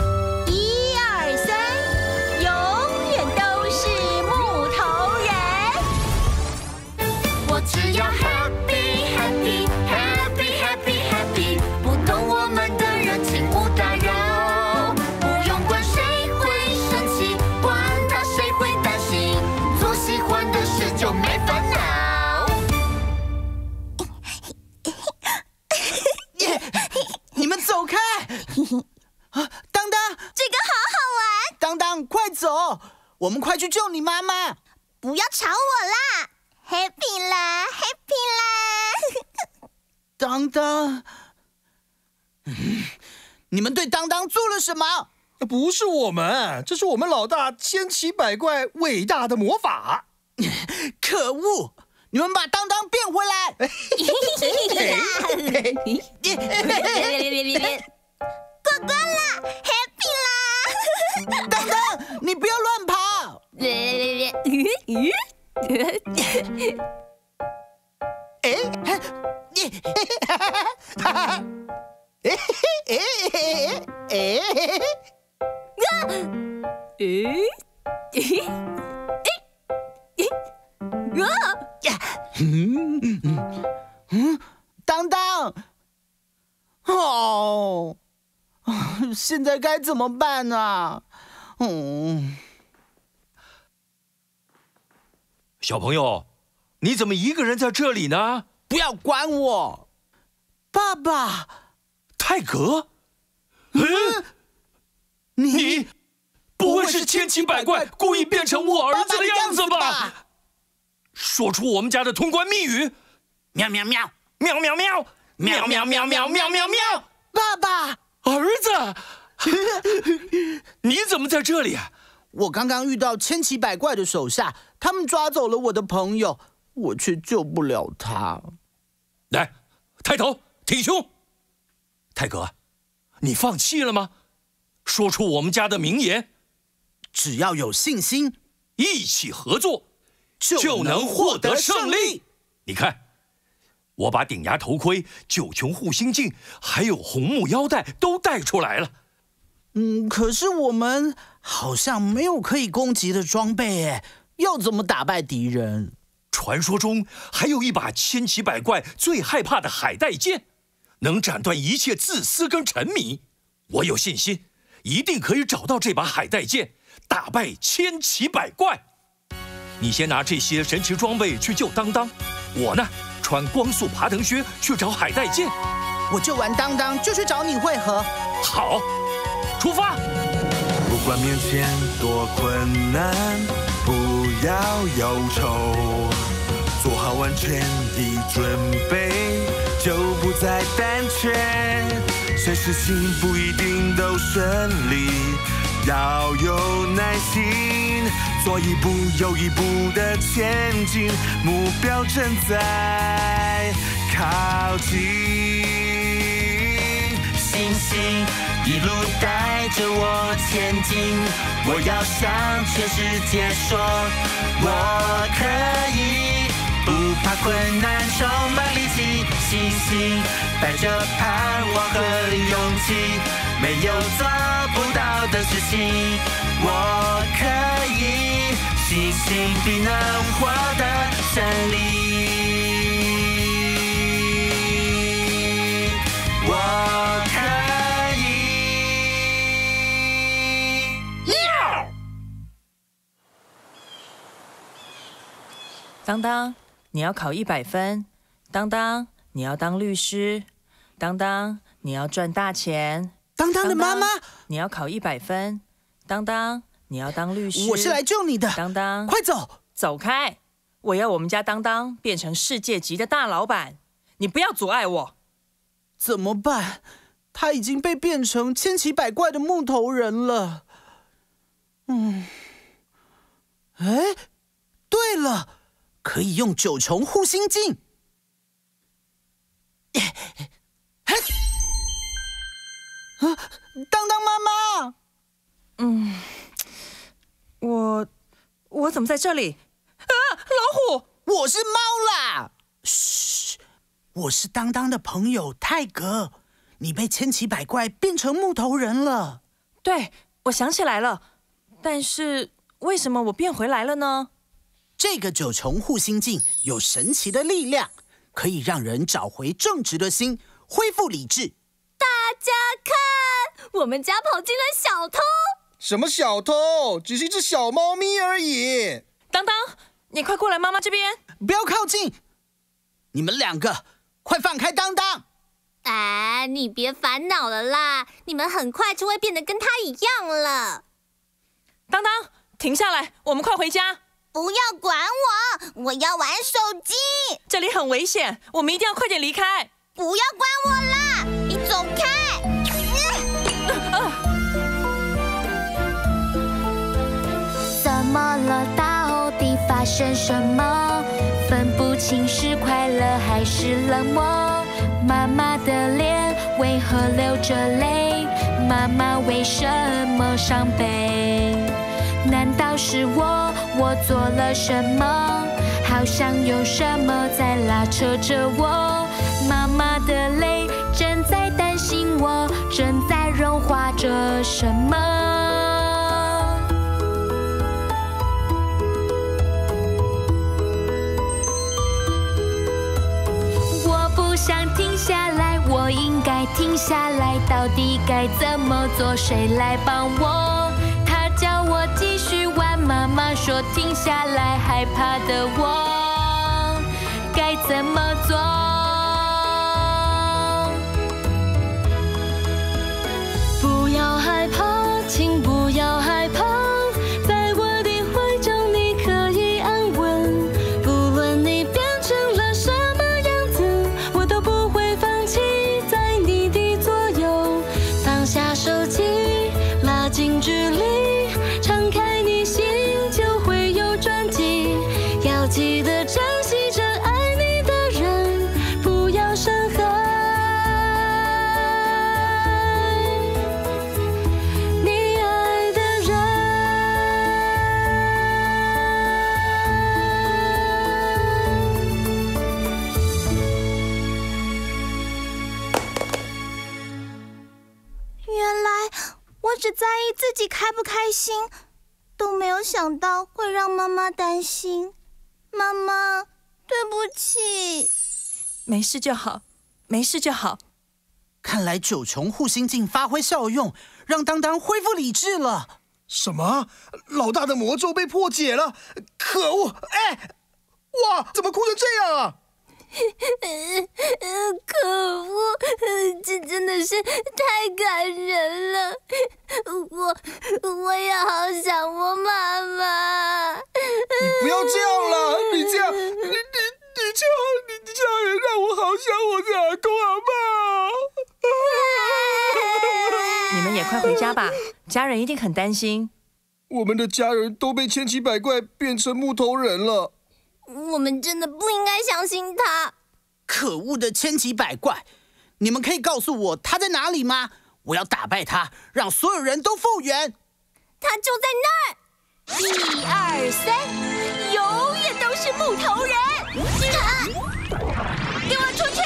1、2、3，永远都是木头人。我只要 happy happy happy happy happy， 不懂我们的人请勿打扰。不用管谁会生气，管他谁会担心，做喜欢的事就没烦恼。 你们走开！当当， 这个好好玩。 当当，快走！我们快去救你妈妈！ 不要吵我啦 ！Happy 啦 ，Happy 啦！ 当当，你们对当当做了什么？ 不是我们，这是我们老大千奇百怪伟大的魔法。 可恶！你们把当当变回来！ 过关啦 ，Happy 啦！ 当当，你不要乱跑！当当，哦，现在该怎么办呢？ 小朋友，你怎么一个人在这里呢？ 不要管我，爸爸， 泰格，你不会是千奇百怪故意变成我儿子的样子吧？说出我们家的通关密语： 喵喵喵， 喵喵喵，喵喵喵喵喵喵喵。 爸爸， 儿子，你怎么在这里啊？ 我刚刚遇到千奇百怪的手下，他们抓走了我的朋友，我却救不了他。 来，抬头挺胸。泰格，你放弃了吗？说出我们家的名言： 只要有信心， 一起合作，就能获得胜利。你看，我把顶牙头盔、九穹护心镜，还有红木腰带都带出来了。 可是我们好像没有可以攻击的装备耶，要怎么打败敌人？ 传说中还有一把千奇百怪最害怕的海带剑，能斩断一切自私跟沉迷。我有信心，一定可以找到这把海带剑，打败千奇百怪。你先拿这些神奇装备去救当当，我呢穿光速爬藤靴去找海带剑。 我救完当当就去找你会合。 好，出发！ 不管面前多困难，不要忧愁，做好完全的准备，就不再胆怯。谁事情不一定都顺利，要有耐心， 所以步又一步的前进，目标正在靠近。 星星一路带着我前进，我要向全世界说，我可以。不怕困难，充满力气，星星带着盼望和勇气，没有做不到的事情，我可以，星星必能获得胜利，我可以。 当当，你要考100分，当当，你要当律师，当当，你要赚大钱。 当当的妈妈， 你要考100分，当当，你要当律师。 我是来救你的， 当当， 快走， 走开！我要我们家当当变成世界级的大老板，你不要阻碍我。 怎么办？他已经被变成千奇百怪的木头人了。哎，对了。可以用9重护心镜。当当妈妈， 我怎么在这里？啊，老虎！ 我是猫啦。嘘，我是当当的朋友泰格。你被千奇百怪变成木头人了。 对，我想起来了。但是为什么我变回来了呢？ 这个9重护心镜有神奇的力量，可以让人找回正直的心，恢复理智。 大家看，我们家跑进了小偷！ 什么小偷？只是一只小猫咪而已。 当当，你快过来妈妈这边！ 不要靠近！你们2个，快放开当当！ 哎，你别烦恼了啦，你们很快就会变得跟他一样了。 当当，停下来，我们快回家！ 不要管我，我要玩手机。 这里很危险，我们一定要快点离开。 不要管我啦，你走开！ 怎么了？到底发生什么？分不清是快乐还是冷漠。妈妈的脸为何流着泪？妈妈为什么伤悲？难道是我做了什么？好像有什么在拉扯着我。妈妈的泪正在担心我，正在融化着什么。我不想停下来，我应该停下来，到底该怎么做？谁来帮我？他叫我继续玩，妈妈说停下来，害怕的我该怎么做？不要害怕，请不要害怕，在我的怀中你可以安稳。不论你变成了什么样子，我都不会放弃在你的左右。放下手机，拉近距离，敞开你心就会有转机。要记得珍惜着爱你的人，不要伤害你爱的人。 原来我只在意自己开不开心，都没有想到会让妈妈担心。妈妈，对不起。 没事就好，没事就好。 看来9重护心镜发挥效用，让当当恢复理智了。 什么？老大的魔咒被破解了！可恶！哎，哇，怎么哭成这样啊？ 可恶，这真的是太感人了。我也好想我妈妈。 你不要这样了，你这样也让我好想我的阿公阿嬷。 你们也快回家吧，家人一定很担心。 我们的家人都被千奇百怪变成木头人了。 我们真的不应该相信他。 可恶的千奇百怪！你们可以告诉我他在哪里吗？我要打败他，让所有人都复原。 他就在那儿。1、2、3，永远都是木头人！给我出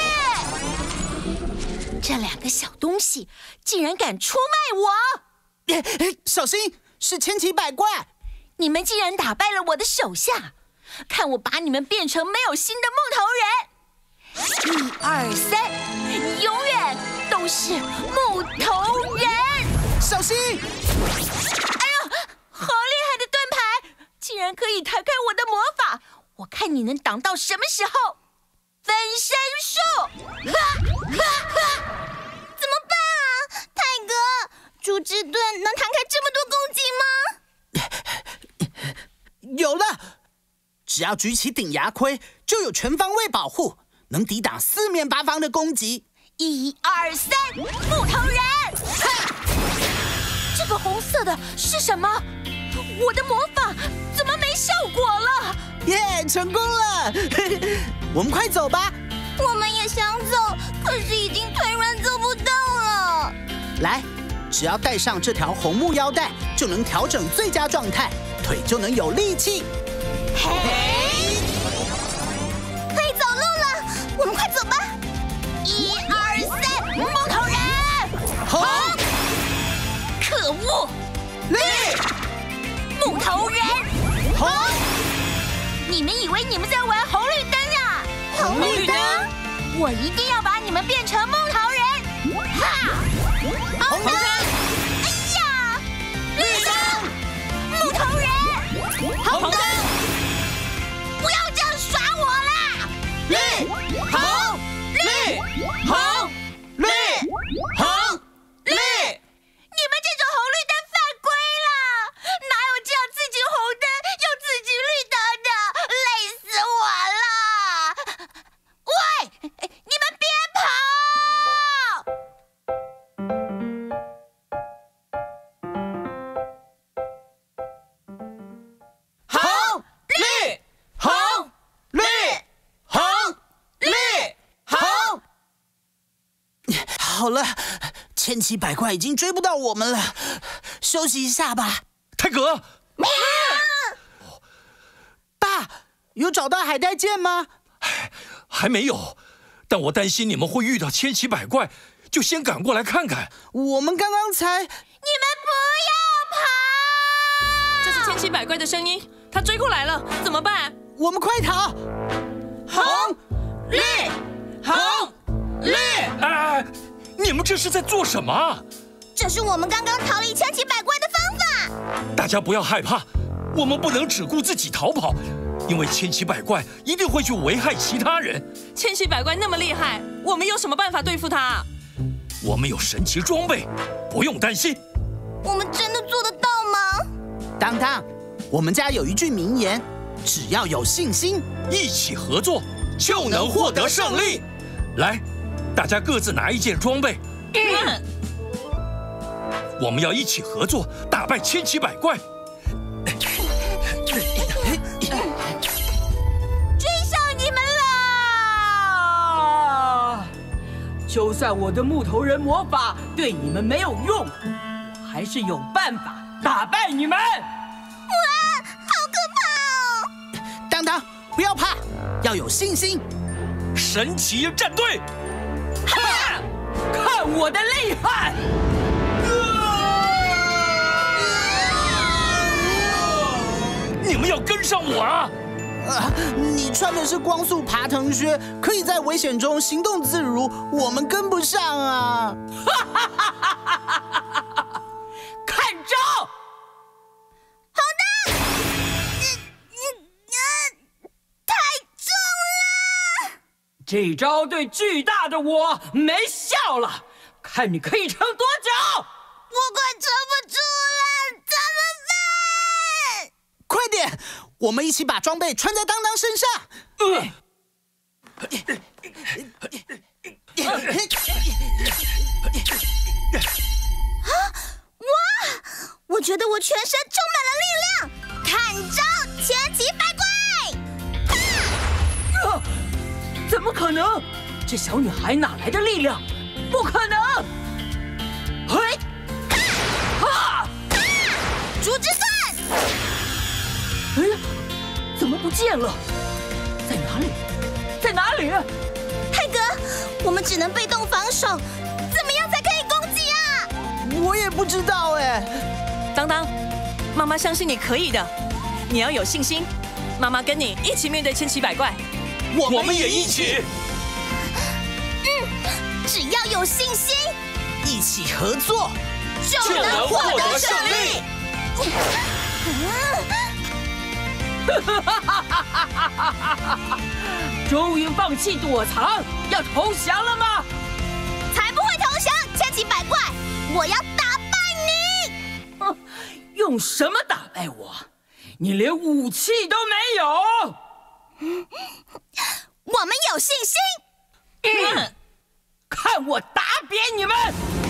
去！这2个小东西竟然敢出卖我！ 小心，是千奇百怪！ 你们竟然打败了我的手下，看我把你们变成没有心的木头人！1、2、3，永远都是木头人！ 小心！ 哎呦，好厉害的盾牌，竟然可以弹开我的魔法！我看你能挡到什么时候？分身术！怎么办啊，泰哥？竹枝盾能弹开这么多攻击吗？ 有了，只要举起顶牙盔，就有全方位保护，能抵挡4面8方的攻击。 1、2、3，木头人！这个红色的是什么？我的魔法怎么没效果了？ 耶，成功了！我们快走吧。 我们也想走，可是已经腿软走不动了。 来，只要带上这条红木腰带，就能调整最佳状态，腿就能有力气。 嘿，可以走路了，我们快走吧。1、2、3，木头人！ 红， 可恶！ 绿， 木头人！ 红。 你们以为你们在玩红绿灯啊？ 红绿灯！ 我一定要把你们变成木头人！哈！ 红灯！ 哎呀！绿灯！木头人！ 红灯！ 不要这样耍我啦！ 绿，红，绿，红，绿，红，绿。 你们这种红绿灯犯规了！哪有这样自己红灯又自己绿灯的？累死我了！喂，你们别跑！ 红，绿，红，绿，红，绿，红。好了，千奇百怪已经追不到我们了，休息一下吧。 泰格， 爸，有找到海带剑吗？ 还没有，但我担心你们会遇到千奇百怪，就先赶过来看看。 我们刚刚才…… 你们不要跑！ 这是千奇百怪的声音，他追过来了，怎么办？ 我们快逃！红，绿，红，绿。 你们这是在做什么？ 这是我们刚刚逃离千奇百怪的方法。 大家不要害怕，我们不能只顾自己逃跑，因为千奇百怪一定会去危害其他人。 千奇百怪那么厉害，我们有什么办法对付他？ 我们有神奇装备，不用担心。 我们真的做得到吗？ 当当，我们家有一句名言：只要有信心， 一起合作就能获得胜利。来，大家各自拿一件装备。我们要一起合作，打败千奇百怪。 追上你们了！ 就算我的木头人魔法对你们没有用，我还是有办法打败你们。 哇，好可怕哦！ 当当，不要怕，要有信心。 神奇战队， 哈！看我的厉害！ 你们要跟上我啊！ 你穿的是光速爬藤靴，可以在危险中行动自如，我们跟不上啊！ 看招！ 好的！太重了！ 这招对巨大的我没效了，看你可以撑多久！ 我快撑不住了，怎么办？ 快点，我们一起把装备穿在当当身上。 哇！我觉得我全身充满了力能！这小女孩哪来的力量？不可能！嘿，啊！ 竹之蒜！ 哎呀，怎么不见了？在哪里？在哪里？ 泰哥，我们只能被动防守，怎么样才可以攻击啊？ 我也不知道哎。 当当，妈妈相信你可以的，你要有信心。妈妈跟你一起面对千奇百怪， 我们也一起。 只要有信心， 一起合作就能获得胜利。 终于放弃躲藏，要投降了吗？ 才不会投降！千奇百怪，我要打败你！ 用什么打败我？你连武器都没有！ 我们有信心。 看我打扁你们！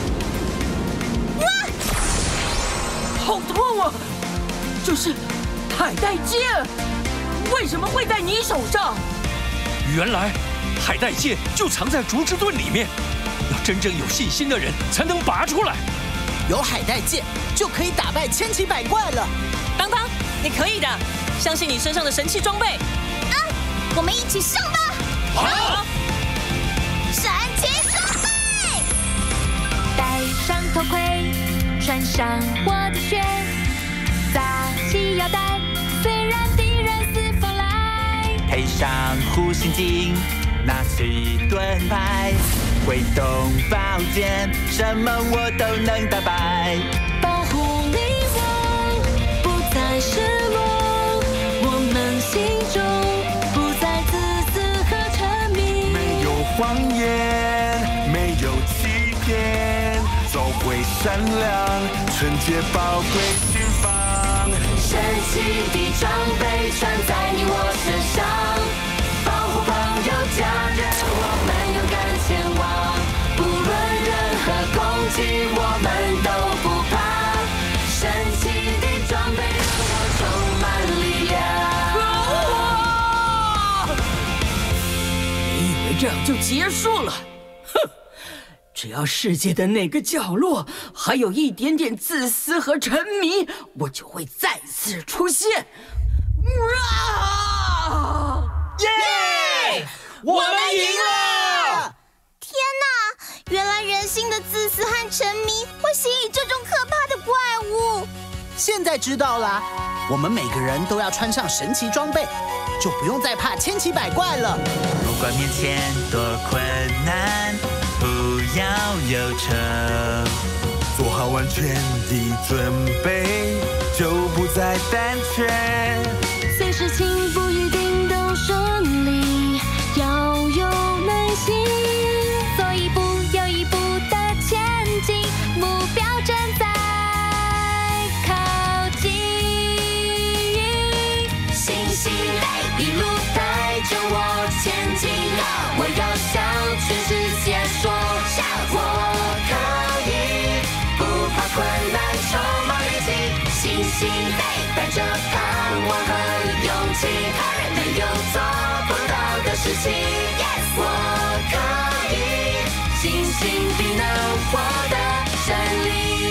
好痛啊！这是海带剑，为什么会在你手上？ 原来海带剑就藏在竹之盾里面，要真正有信心的人才能拔出来。 有海带剑就可以打败千奇百怪了。 当当，你可以的，相信你身上的神奇装备。 我们一起上吧！ 好。 神奇装备， 戴上头盔，穿上我的靴，扎起腰带，虽然敌人四方来。 配上护心镜，拿起盾牌，挥动宝剑，什么我都能打败。 保护你我不再失落，我们心中不再自私和沉迷。 没有谎言，没有欺骗，走回善良，纯洁宝贵心房。 神奇的装备穿在你我身上，保护朋友家人，我们勇敢前往，不论任何攻击，我们都不怕。神奇的装备让我充满力量。 你以为这样就结束了？哼！只要世界的哪个角落还有一点点自私和沉迷，我就会再次出现。 耶！我们赢了！ 天哪！原来人心的自私和沉迷会吸引这种可怕的怪物。 现在知道了，我们每个人都要穿上神奇装备，就不用再怕千奇百怪了。 不管面前多困难，不要忧愁， 做好完全的准备，就不再胆怯。 虽事情不一定都顺利，要有耐心，走一步又一步的前进，目标正在靠近。星星一路带着我前进，我要向全世界说，我可以，不怕困难，充满力气，星星带着盼望和勇气，没有做不到的事情。我可以，星星必能获得胜利。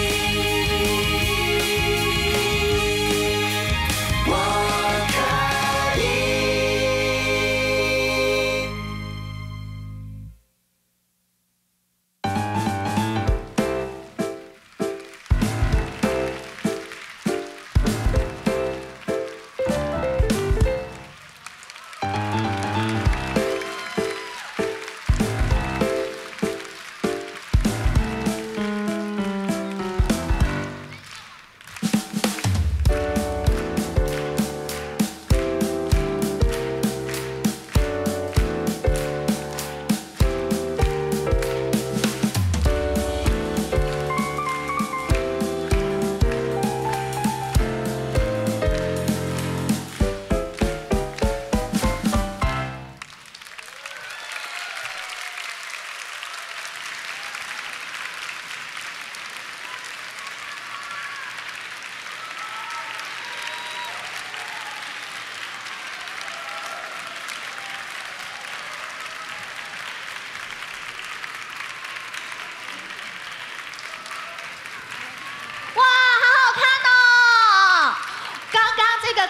我可以。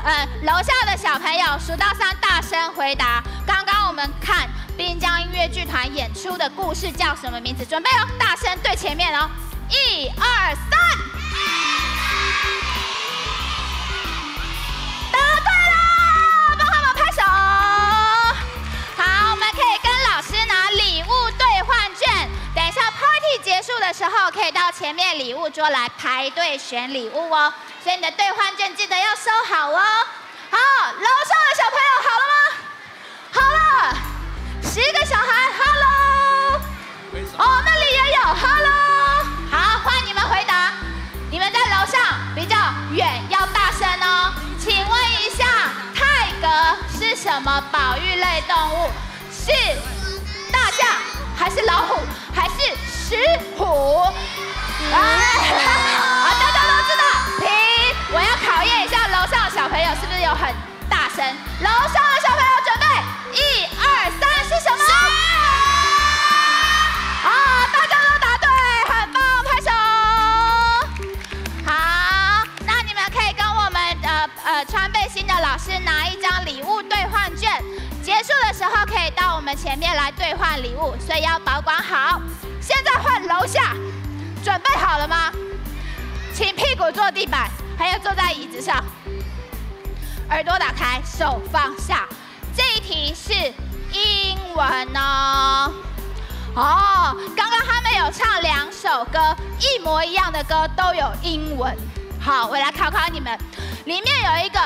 楼下的小朋友数到3，大声回答。刚刚我们看滨江音乐剧团演出的故事叫什么名字？准备哦，大声对前面哦，1、2、3。答对了，帮他们拍手。好，我们可以跟老师拿礼物兑换券。等一下 party 结束的时候，可以到前面礼物桌来排队选礼物哦。所以你的兑换券记得要收好哦。好，楼上的小朋友好了吗？好了，10个小孩 ，Hello。哦，那里也有 ，Hello。好，欢迎你们回答。你们在楼上比较远，要大声哦。请问一下，泰格是什么保育类动物？是大象，还是老虎，还是石虎？好，大家都知道。停，我要考验一下楼上的小朋友是不是有很大声。楼上的小朋友准备，1、2、3，是什么？啊，大家都答对，很棒，拍手。好，那你们可以跟我们穿背心的老师拿一张礼物兑换券，结束的时候可以到我们前面来兑换礼物，所以要保管好。现在换楼下，准备好了吗？请屁股坐地板，还有坐在椅子上，耳朵打开，手放下。这一题是英文哦。哦，刚刚他们有唱2首歌，一模一样的歌，都有英文。好，我来考考你们，里面有一个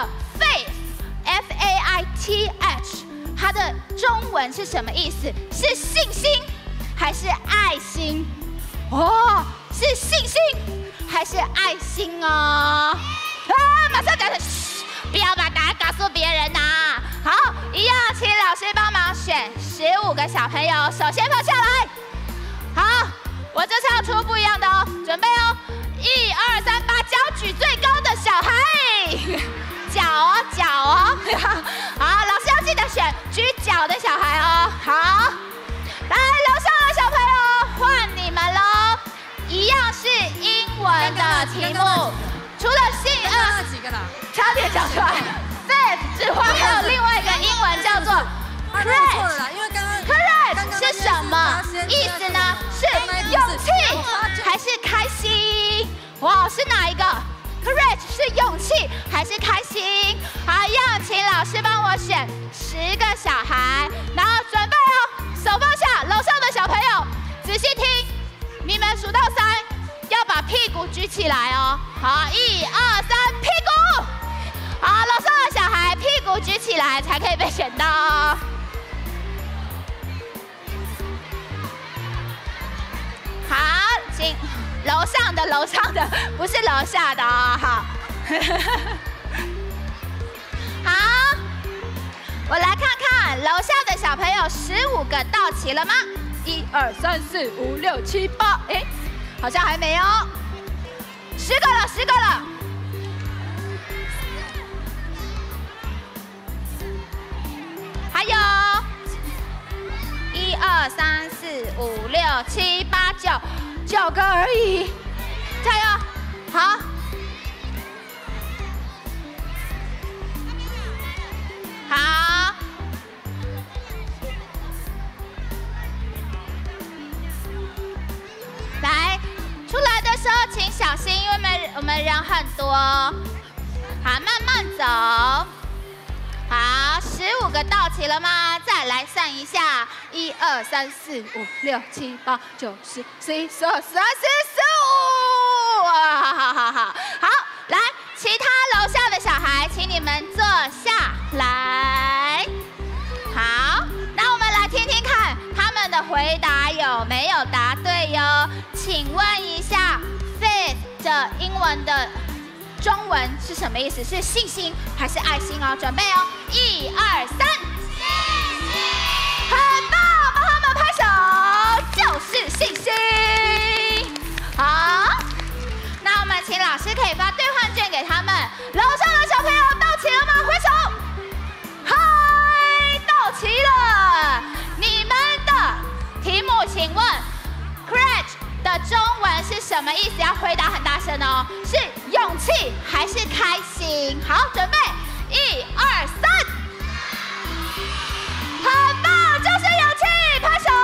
faith，F-A-I-T-H， 它的中文是什么意思？是信心还是爱心？哦，是信心还是爱心哦？啊，马上讲，不要把答案告诉别人呐。好，一样，请老师帮忙选15个小朋友，手先放下来。好，我这次要出不一样的哦，准备哦，1、2、3，把脚举最高的小孩，脚哦，脚哦。好，老师要记得选举脚的小孩哦。好，来，楼上的小朋友换你们喽，一样是英文的题目，除了几个啦？ 差点讲出来。faith 之外，还有另外一个英文叫做 courage。courage 是什么意思呢？是勇气还是开心？哇，是哪一个 ？courage 是勇气还是开心？好，一样，请老师帮我选10个小孩，然后准备哦，手放下。楼上的小朋友，仔细听，你们数到3，要把屁股举起来哦。好，1、2、3，屁股。好，楼上的小孩屁股举起来才可以被选到哦。好，请楼上的，不是楼下的哦。好，好，我来看看楼下的小朋友15个到齐了吗？1、2、3、4、5、6、7、8，哎，好像还没有。10个了，10个了。还有1、2、3、4、5、6、7、8、9，9个而已，加油！好，好，来，出来的时候请小心，因为我们人很多。好，慢慢走。好，15个到齐了吗？再来算一下，1、2、3、4、5、6、7、8、9、10、11、12、13、14、15。好，来，其他楼下的小孩，请你们坐下来。好，那我们来听听看他们的回答有没有答对哟？请问一下 ，faith 的英文的中文是什么意思？是信心还是爱心哦？准备哦，1、2、3，很棒，帮他们拍手，就是信心。好，那我们请老师可以发兑换券给他们。楼上的小朋友到齐了吗？挥手。嗨，到齐了。你们的题目，请问 courage 的中文是什么意思？要回答很大声哦，是勇气还是开心？好，准备，1、 1、2、3，很棒，就是勇气，拍手。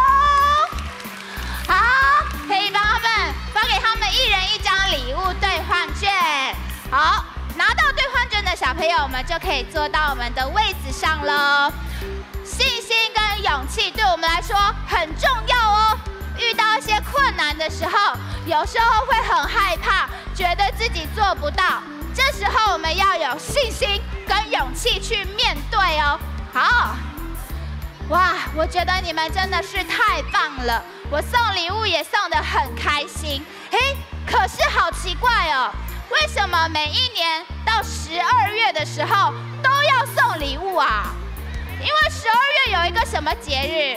好，可以帮他们发给他们1人1张礼物兑换券。好，拿到兑换券的小朋友们就可以坐到我们的位子上喽。信心跟勇气对我们来说很重要哦。遇到一些困难的时候，有时候会很害怕，觉得自己做不到。这时候我们要有信心跟勇气去面对哦。好，哇，我觉得你们真的是太棒了，我送礼物也送得很开心。嘿，可是好奇怪哦，为什么每一年到12月的时候都要送礼物啊？因为12月有一个什么节日？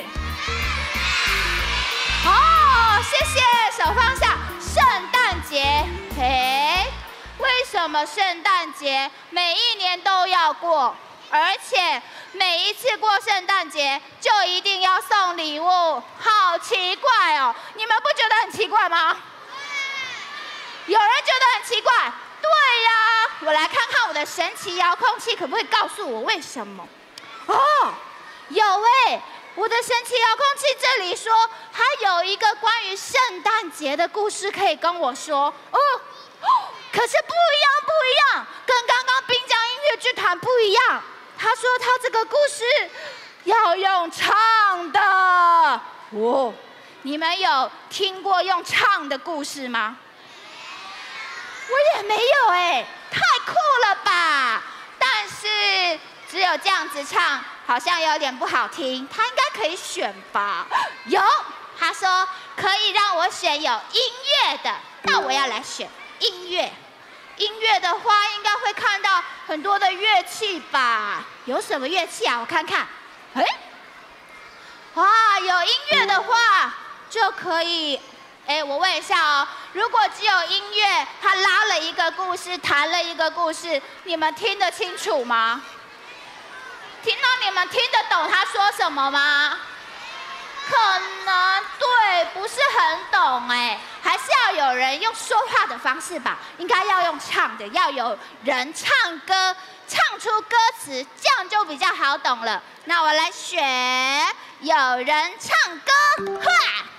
哦，谢谢，手放下，圣诞节。嘿，为什么圣诞节每一年都要过，而且每一次过圣诞节就一定要送礼物？好奇怪哦，你们不觉得很奇怪吗？有人觉得很奇怪？对呀，我来看看我的神奇遥控器可不可以告诉我为什么？哦，有哎，我的神奇遥控器这里说，它有一个关于圣诞节的故事可以跟我说。哦，可是不一样，跟刚刚滨江音乐剧团不一样。他说他这个故事要用唱的。哦，你们有听过用唱的故事吗？我也没有哎，太酷了吧！但是只有这样子唱，好像有点不好听。他应该可以选吧？有，他说可以让我选有音乐的，那我要来选音乐。音乐的话，应该会看到很多的乐器吧？有什么乐器啊？我看看。哎，哇，有音乐的话就可以。哎，我问一下哦，如果只有音乐，他拉了一个故事，弹了一个故事，你们听得清楚吗？你们听得懂他说什么吗？可能对，不是很懂哎，还是要有人用说话的方式吧，应该要用唱的，要有人唱歌，唱出歌词，这样就比较好懂了。那我来选有人唱歌，哈，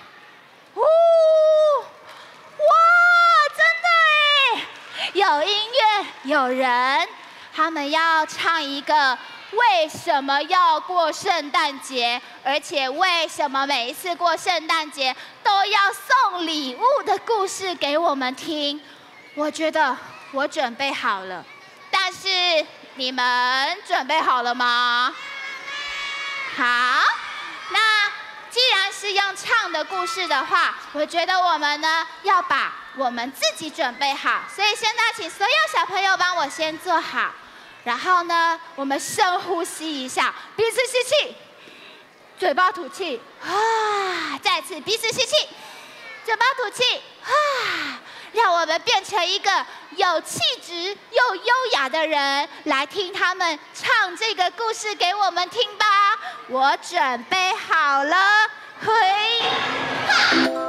哇，真的哎，有音乐，有人，他们要唱一个为什么要过圣诞节，而且为什么每一次过圣诞节都要送礼物的故事给我们听。我觉得我准备好了，但是你们准备好了吗？好，那既然是用唱的故事的话，我觉得我们呢要把我们自己准备好，所以现在请所有小朋友帮我先坐好。然后呢，我们深呼吸一下，鼻子吸气，嘴巴吐气，啊，再次鼻子吸气，嘴巴吐气，啊，让我们变成一个有气质又优雅的人，来听他们唱这个故事给我们听吧。我准备好了，嘿，哈。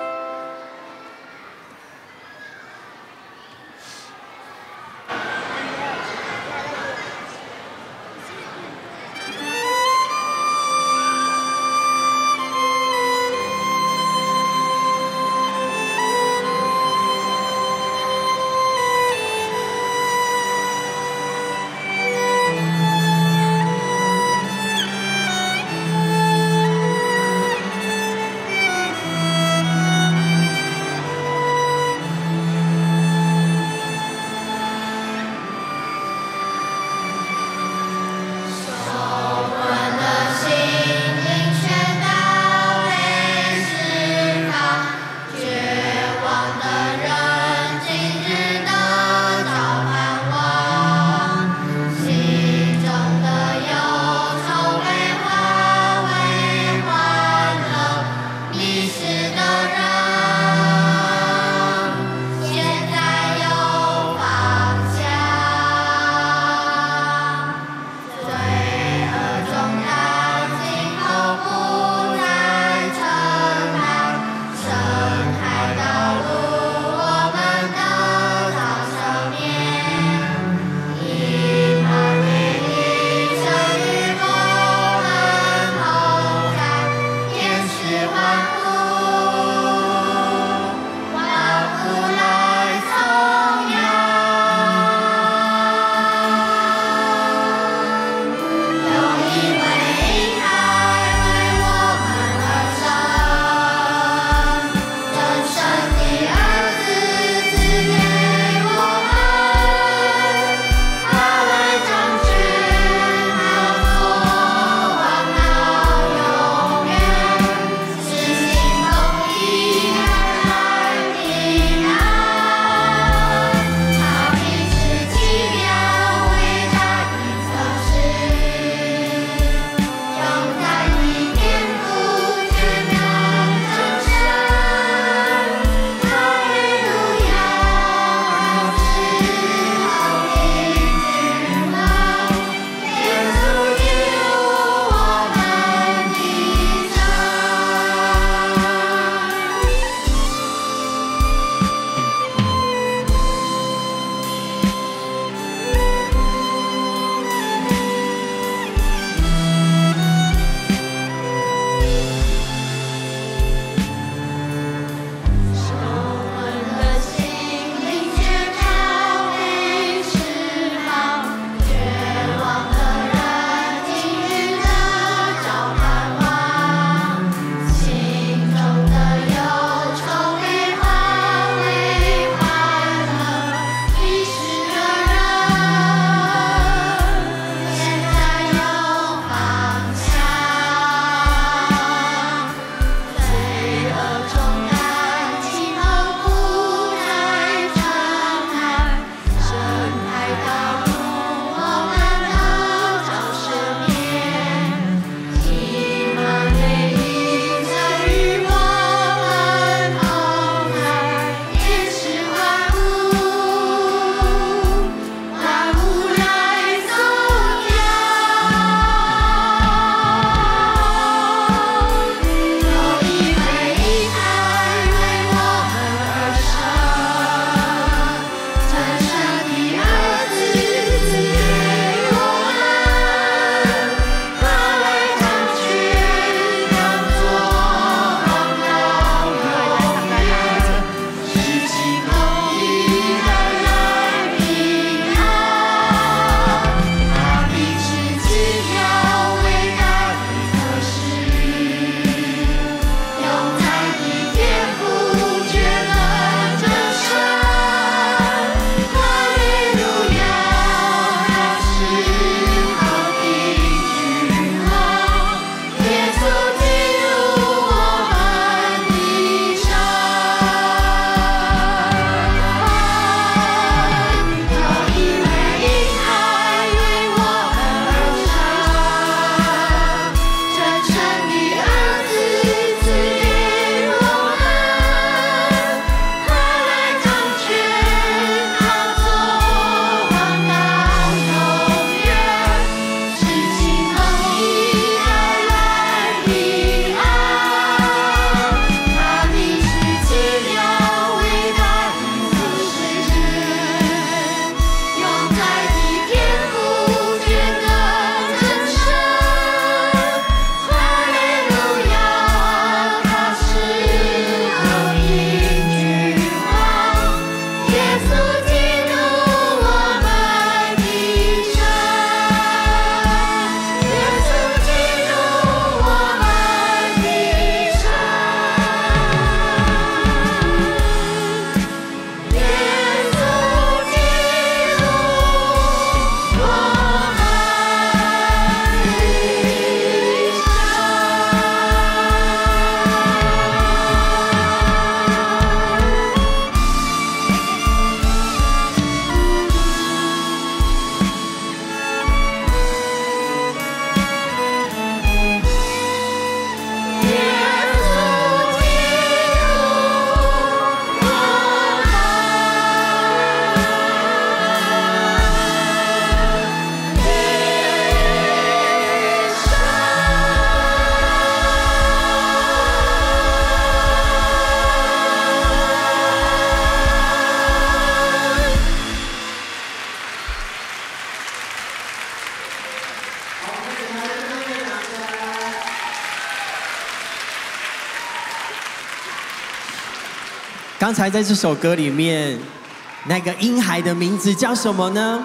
刚才在这首歌里面，那个婴孩的名字叫什么呢？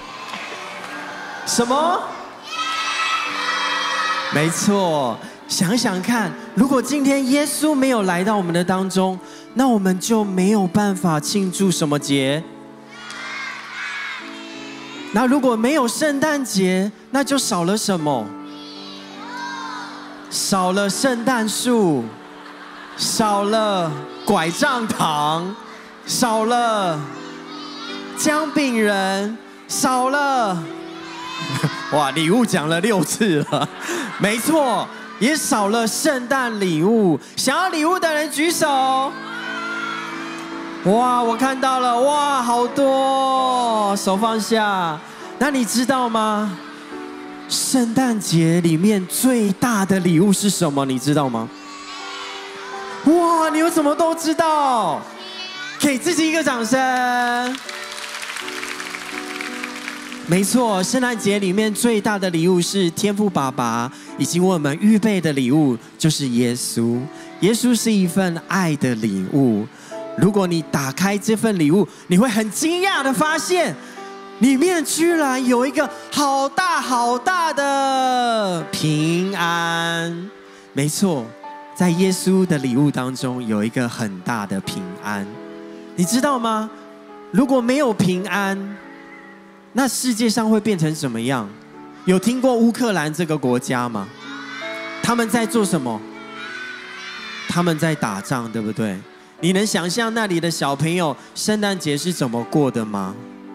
什么？没错，想想看，如果今天耶稣没有来到我们的当中，那我们就没有办法庆祝什么节？那如果没有圣诞节，那就少了什么？少了圣诞树，少了拐杖糖，少了姜饼人，少了哇，礼物讲了6次了，没错，也少了圣诞礼物。想要礼物的人举手。哇，我看到了，哇，好多，手放下。那你知道吗？圣诞节里面最大的礼物是什么？你知道吗？哇，你们怎么都知道？给自己一个掌声。没错，圣诞节里面最大的礼物是天父爸爸已经为我们预备的礼物，就是耶稣。耶稣是一份爱的礼物。如果你打开这份礼物，你会很惊讶的发现，里面居然有一个好大好大的平安。没错，在耶稣的礼物当中有一个很大的平安。你知道吗？如果没有平安，那世界上会变成什么样？有听过乌克兰这个国家吗？他们在做什么？他们在打仗，对不对？你能想象那里的小朋友圣诞节是怎么过的吗？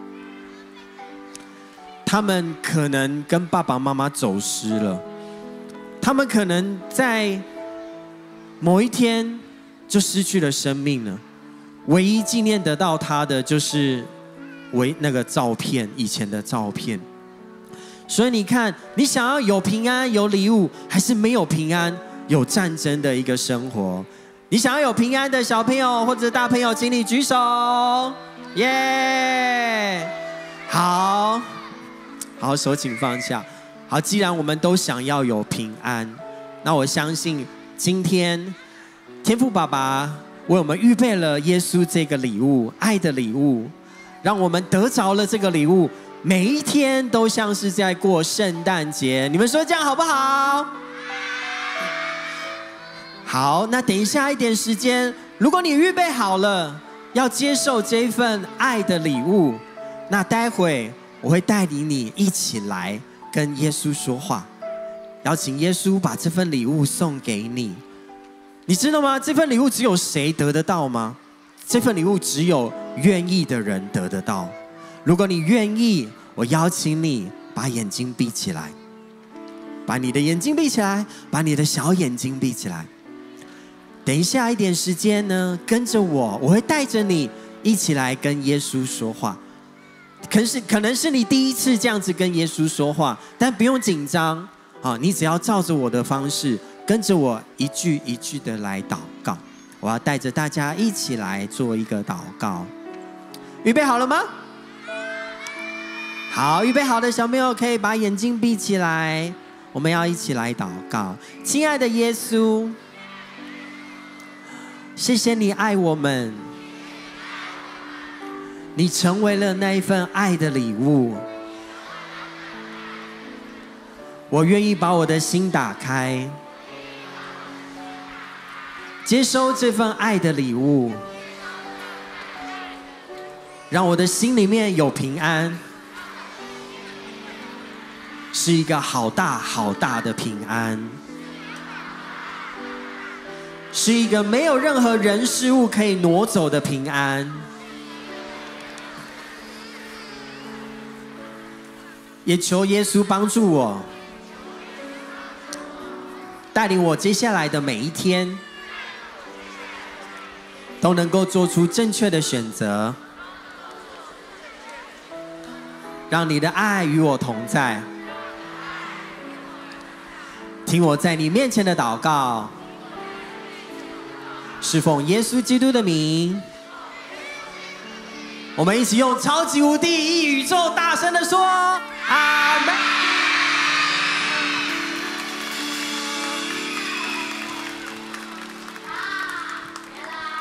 他们可能跟爸爸妈妈走失了，他们可能在某一天就失去了生命了。唯一纪念得到他的就是那个照片，以前的照片。所以你看，你想要有平安有礼物，还是没有平安有战争的一个生活？你想要有平安的小朋友或者大朋友，请你举手。耶！好，好，手请放下。好，既然我们都想要有平安，那我相信今天天父爸爸为我们预备了耶稣这个礼物，爱的礼物，让我们得着了这个礼物，每一天都像是在过圣诞节。你们说这样好不好？好，那等一下一点时间，如果你预备好了要接受这份爱的礼物，那待会我会带领你一起来跟耶稣说话，邀请耶稣把这份礼物送给你。你知道吗？这份礼物只有谁得得到吗？这份礼物只有愿意的人得得到。如果你愿意，我邀请你把眼睛闭起来，把你的眼睛闭起来，把你的小眼睛闭起来。等一下一点时间呢，跟着我会带着你一起来跟耶稣说话。可能是你第一次这样子跟耶稣说话，但不用紧张啊，你只要照着我的方式，跟着我一句一句的来祷告。我要带着大家一起来做一个祷告。预备好了吗？好，预备好的小朋友可以把眼睛闭起来，我们要一起来祷告。亲爱的耶稣，谢谢你爱我们，你成为了那一份爱的礼物。我愿意把我的心打开，接收这份爱的礼物，让我的心里面有平安，是一个好大好大的平安，是一个没有任何人事物可以挪走的平安。也求耶稣帮助我，带领我接下来的每一天都能够做出正确的选择，让你的爱与我同在。听我在你面前的祷告，是奉耶稣基督的名。我们一起用超级无敌一宇宙大声的说阿们。 耶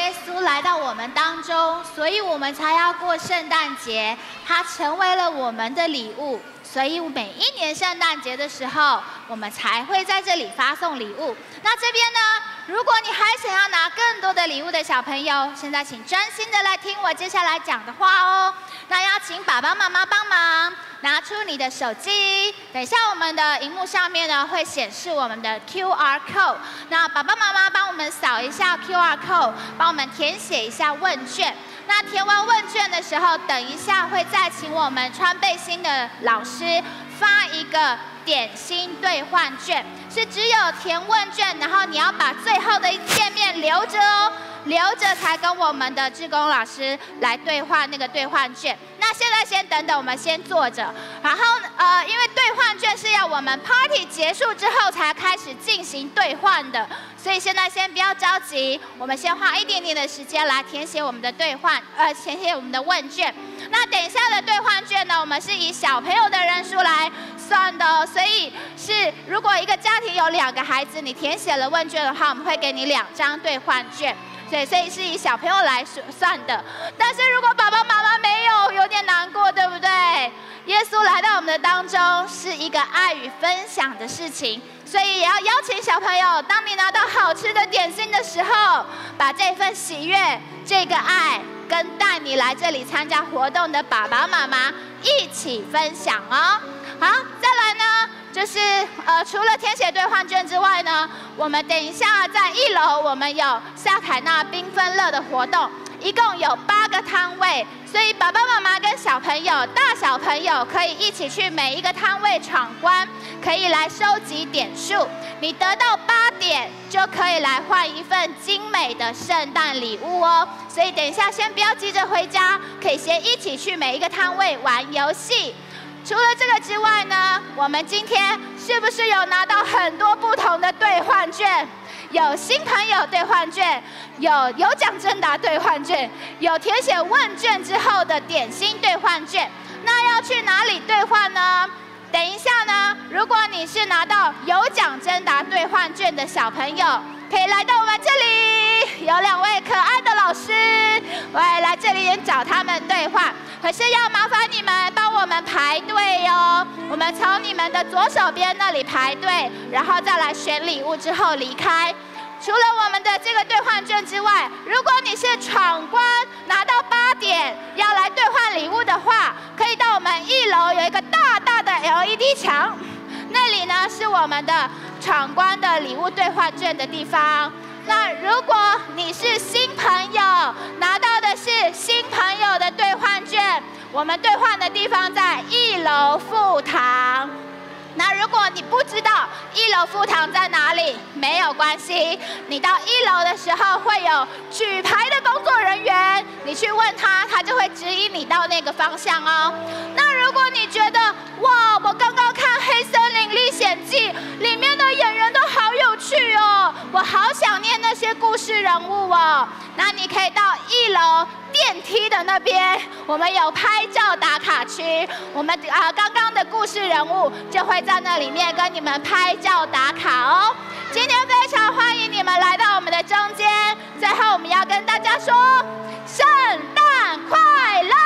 耶稣来到我们当中，所以我们才要过圣诞节。他成为了我们的礼物，所以每一年圣诞节的时候，我们才会在这里发送礼物。那这边呢，如果你还想要拿更多的礼物的小朋友，现在请专心的来听我接下来讲的话哦。那要请爸爸妈妈帮忙拿出你的手机，等一下我们的荧幕上面呢会显示我们的 QR code。那爸爸妈妈帮我们扫一下 QR code， 帮我们填写一下问卷。那填完问卷的时候，等一下会再请我们穿背心的老师发一个点心兑换券，是只有填问卷，然后你要把最后的页面留着哦。留着才跟我们的志工老师来兑换那个兑换券。那现在先等等，我们先坐着。然后因为兑换券是要我们 party 结束之后才开始进行兑换的，所以现在先不要着急，我们先花一点点的时间来填写我们的填写我们的问卷。那等一下的兑换券呢，我们是以小朋友的人数来算的哦，所以是如果一个家庭有2个孩子，你填写了问卷的话，我们会给你2张兑换券。对，所以是以小朋友来算的。但是如果爸爸妈妈没有点难过，对不对？耶稣来到我们的当中，是一个爱与分享的事情，所以也要邀请小朋友，当你拿到好吃的点心的时候，把这份喜悦、这个爱，跟带你来这里参加活动的爸爸妈妈一起分享哦。好，再来呢，就是除了填写兑换券之外呢，我们等一下在1楼我们有夏凯纳缤纷乐的活动，一共有8个摊位，所以爸爸妈妈跟小朋友、大小朋友可以一起去每一个摊位闯关，可以来收集点数。你得到8点就可以来换一份精美的圣诞礼物哦。所以等一下先不要急着回家，可以先一起去每一个摊位玩游戏。除了这个之外呢，我们今天是不是有拿到很多不同的兑换券？有新朋友兑换券，有奖征答兑换券，有填写问卷之后的点心兑换券。那要去哪里兑换呢？等一下呢，如果你是拿到有奖征答兑换券的小朋友，可以来到我们这里，有2位可爱的老师，我也来这里找他们兑换。可是要麻烦你们帮我们排队哦，我们从你们的左手边那里排队，然后再来选礼物之后离开。除了我们的这个兑换券之外，如果你是闯关拿到8点要来兑换礼物的话，可以到我们1楼有一个大大的 LED 墙，那里呢是我们的闯关的礼物兑换券的地方。那如果你是新朋友，拿到的是新朋友的兑换券，我们兑换的地方在1楼副堂。那如果你不知道1楼副堂在哪里，没有关系，你到1楼的时候会有举牌的工作人员，你去问他，他就会指引你到那个方向哦。那如果你觉得哇，我刚刚看《黑森林历险记》里面的演员都好有趣哦，我好想念那些故事人物哦，那你可以到1楼电梯的那边，我们有拍照打卡区，我们刚刚的故事人物就会在那里面跟你们拍照打卡哦。今天非常欢迎你们来到我们的中间，最后我们要跟大家说圣诞快乐！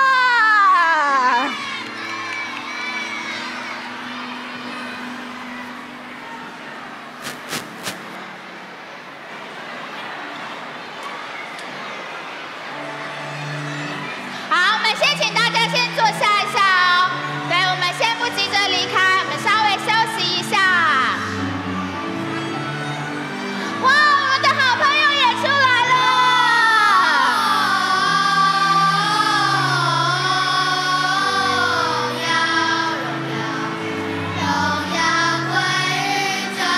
好，我们先请大家先坐下一下哦。对，我们先不急着离开，我们稍微休息一下。哇，我们的好朋友也出来了！荣耀归于真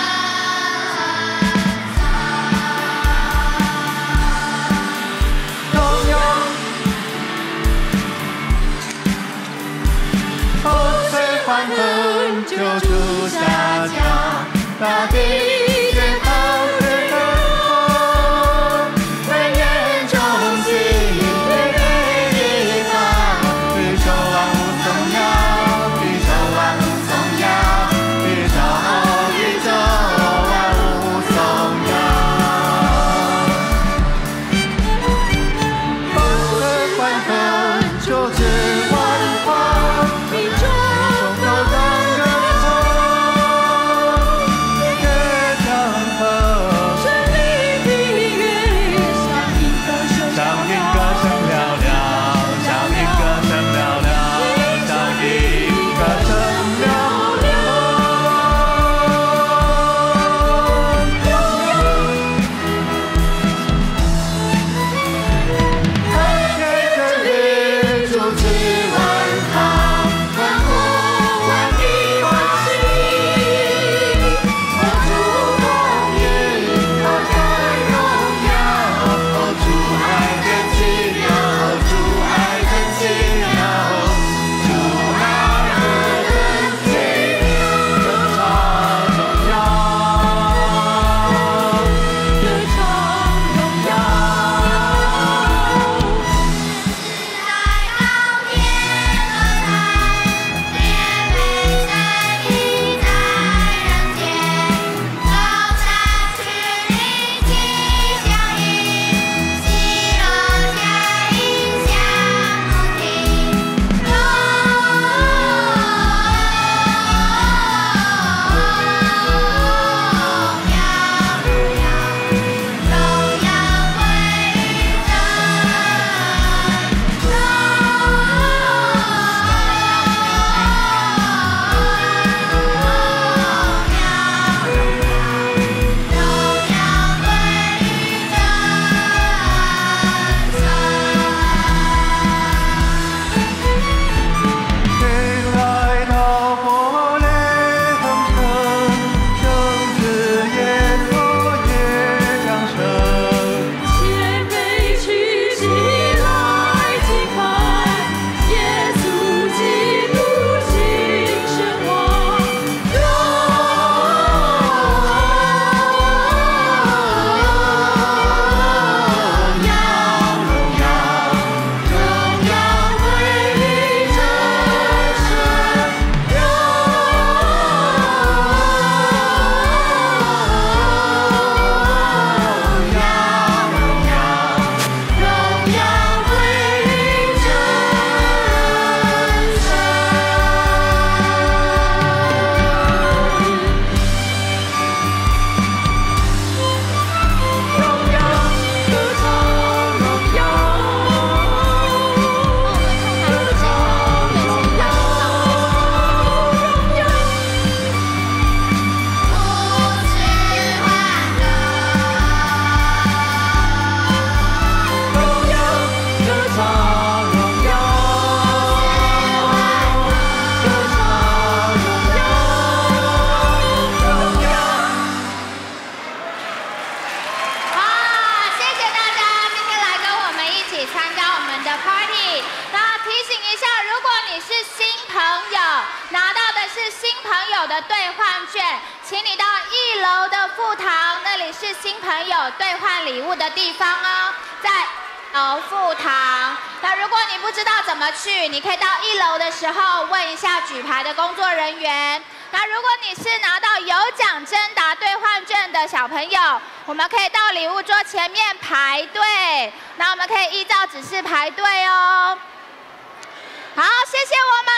神。 荣耀。洪水欢腾，救主下降，大地健康日更红，人烟中心，人人一方，宇宙万物颂扬，宇宙万物颂扬，宇宙万物颂扬。 那提醒一下，如果你是新朋友，拿到的是新朋友的兑换券，请你到1楼的副堂，那里是新朋友兑换礼物的地方哦，在副堂。那如果你不知道怎么去，你可以到1楼的时候问一下举牌的工作人员。那如果你是拿到有奖征答兑换券的小朋友，我们可以到礼物桌前面排队，那我们可以依照指示排队哦。好，谢谢我们。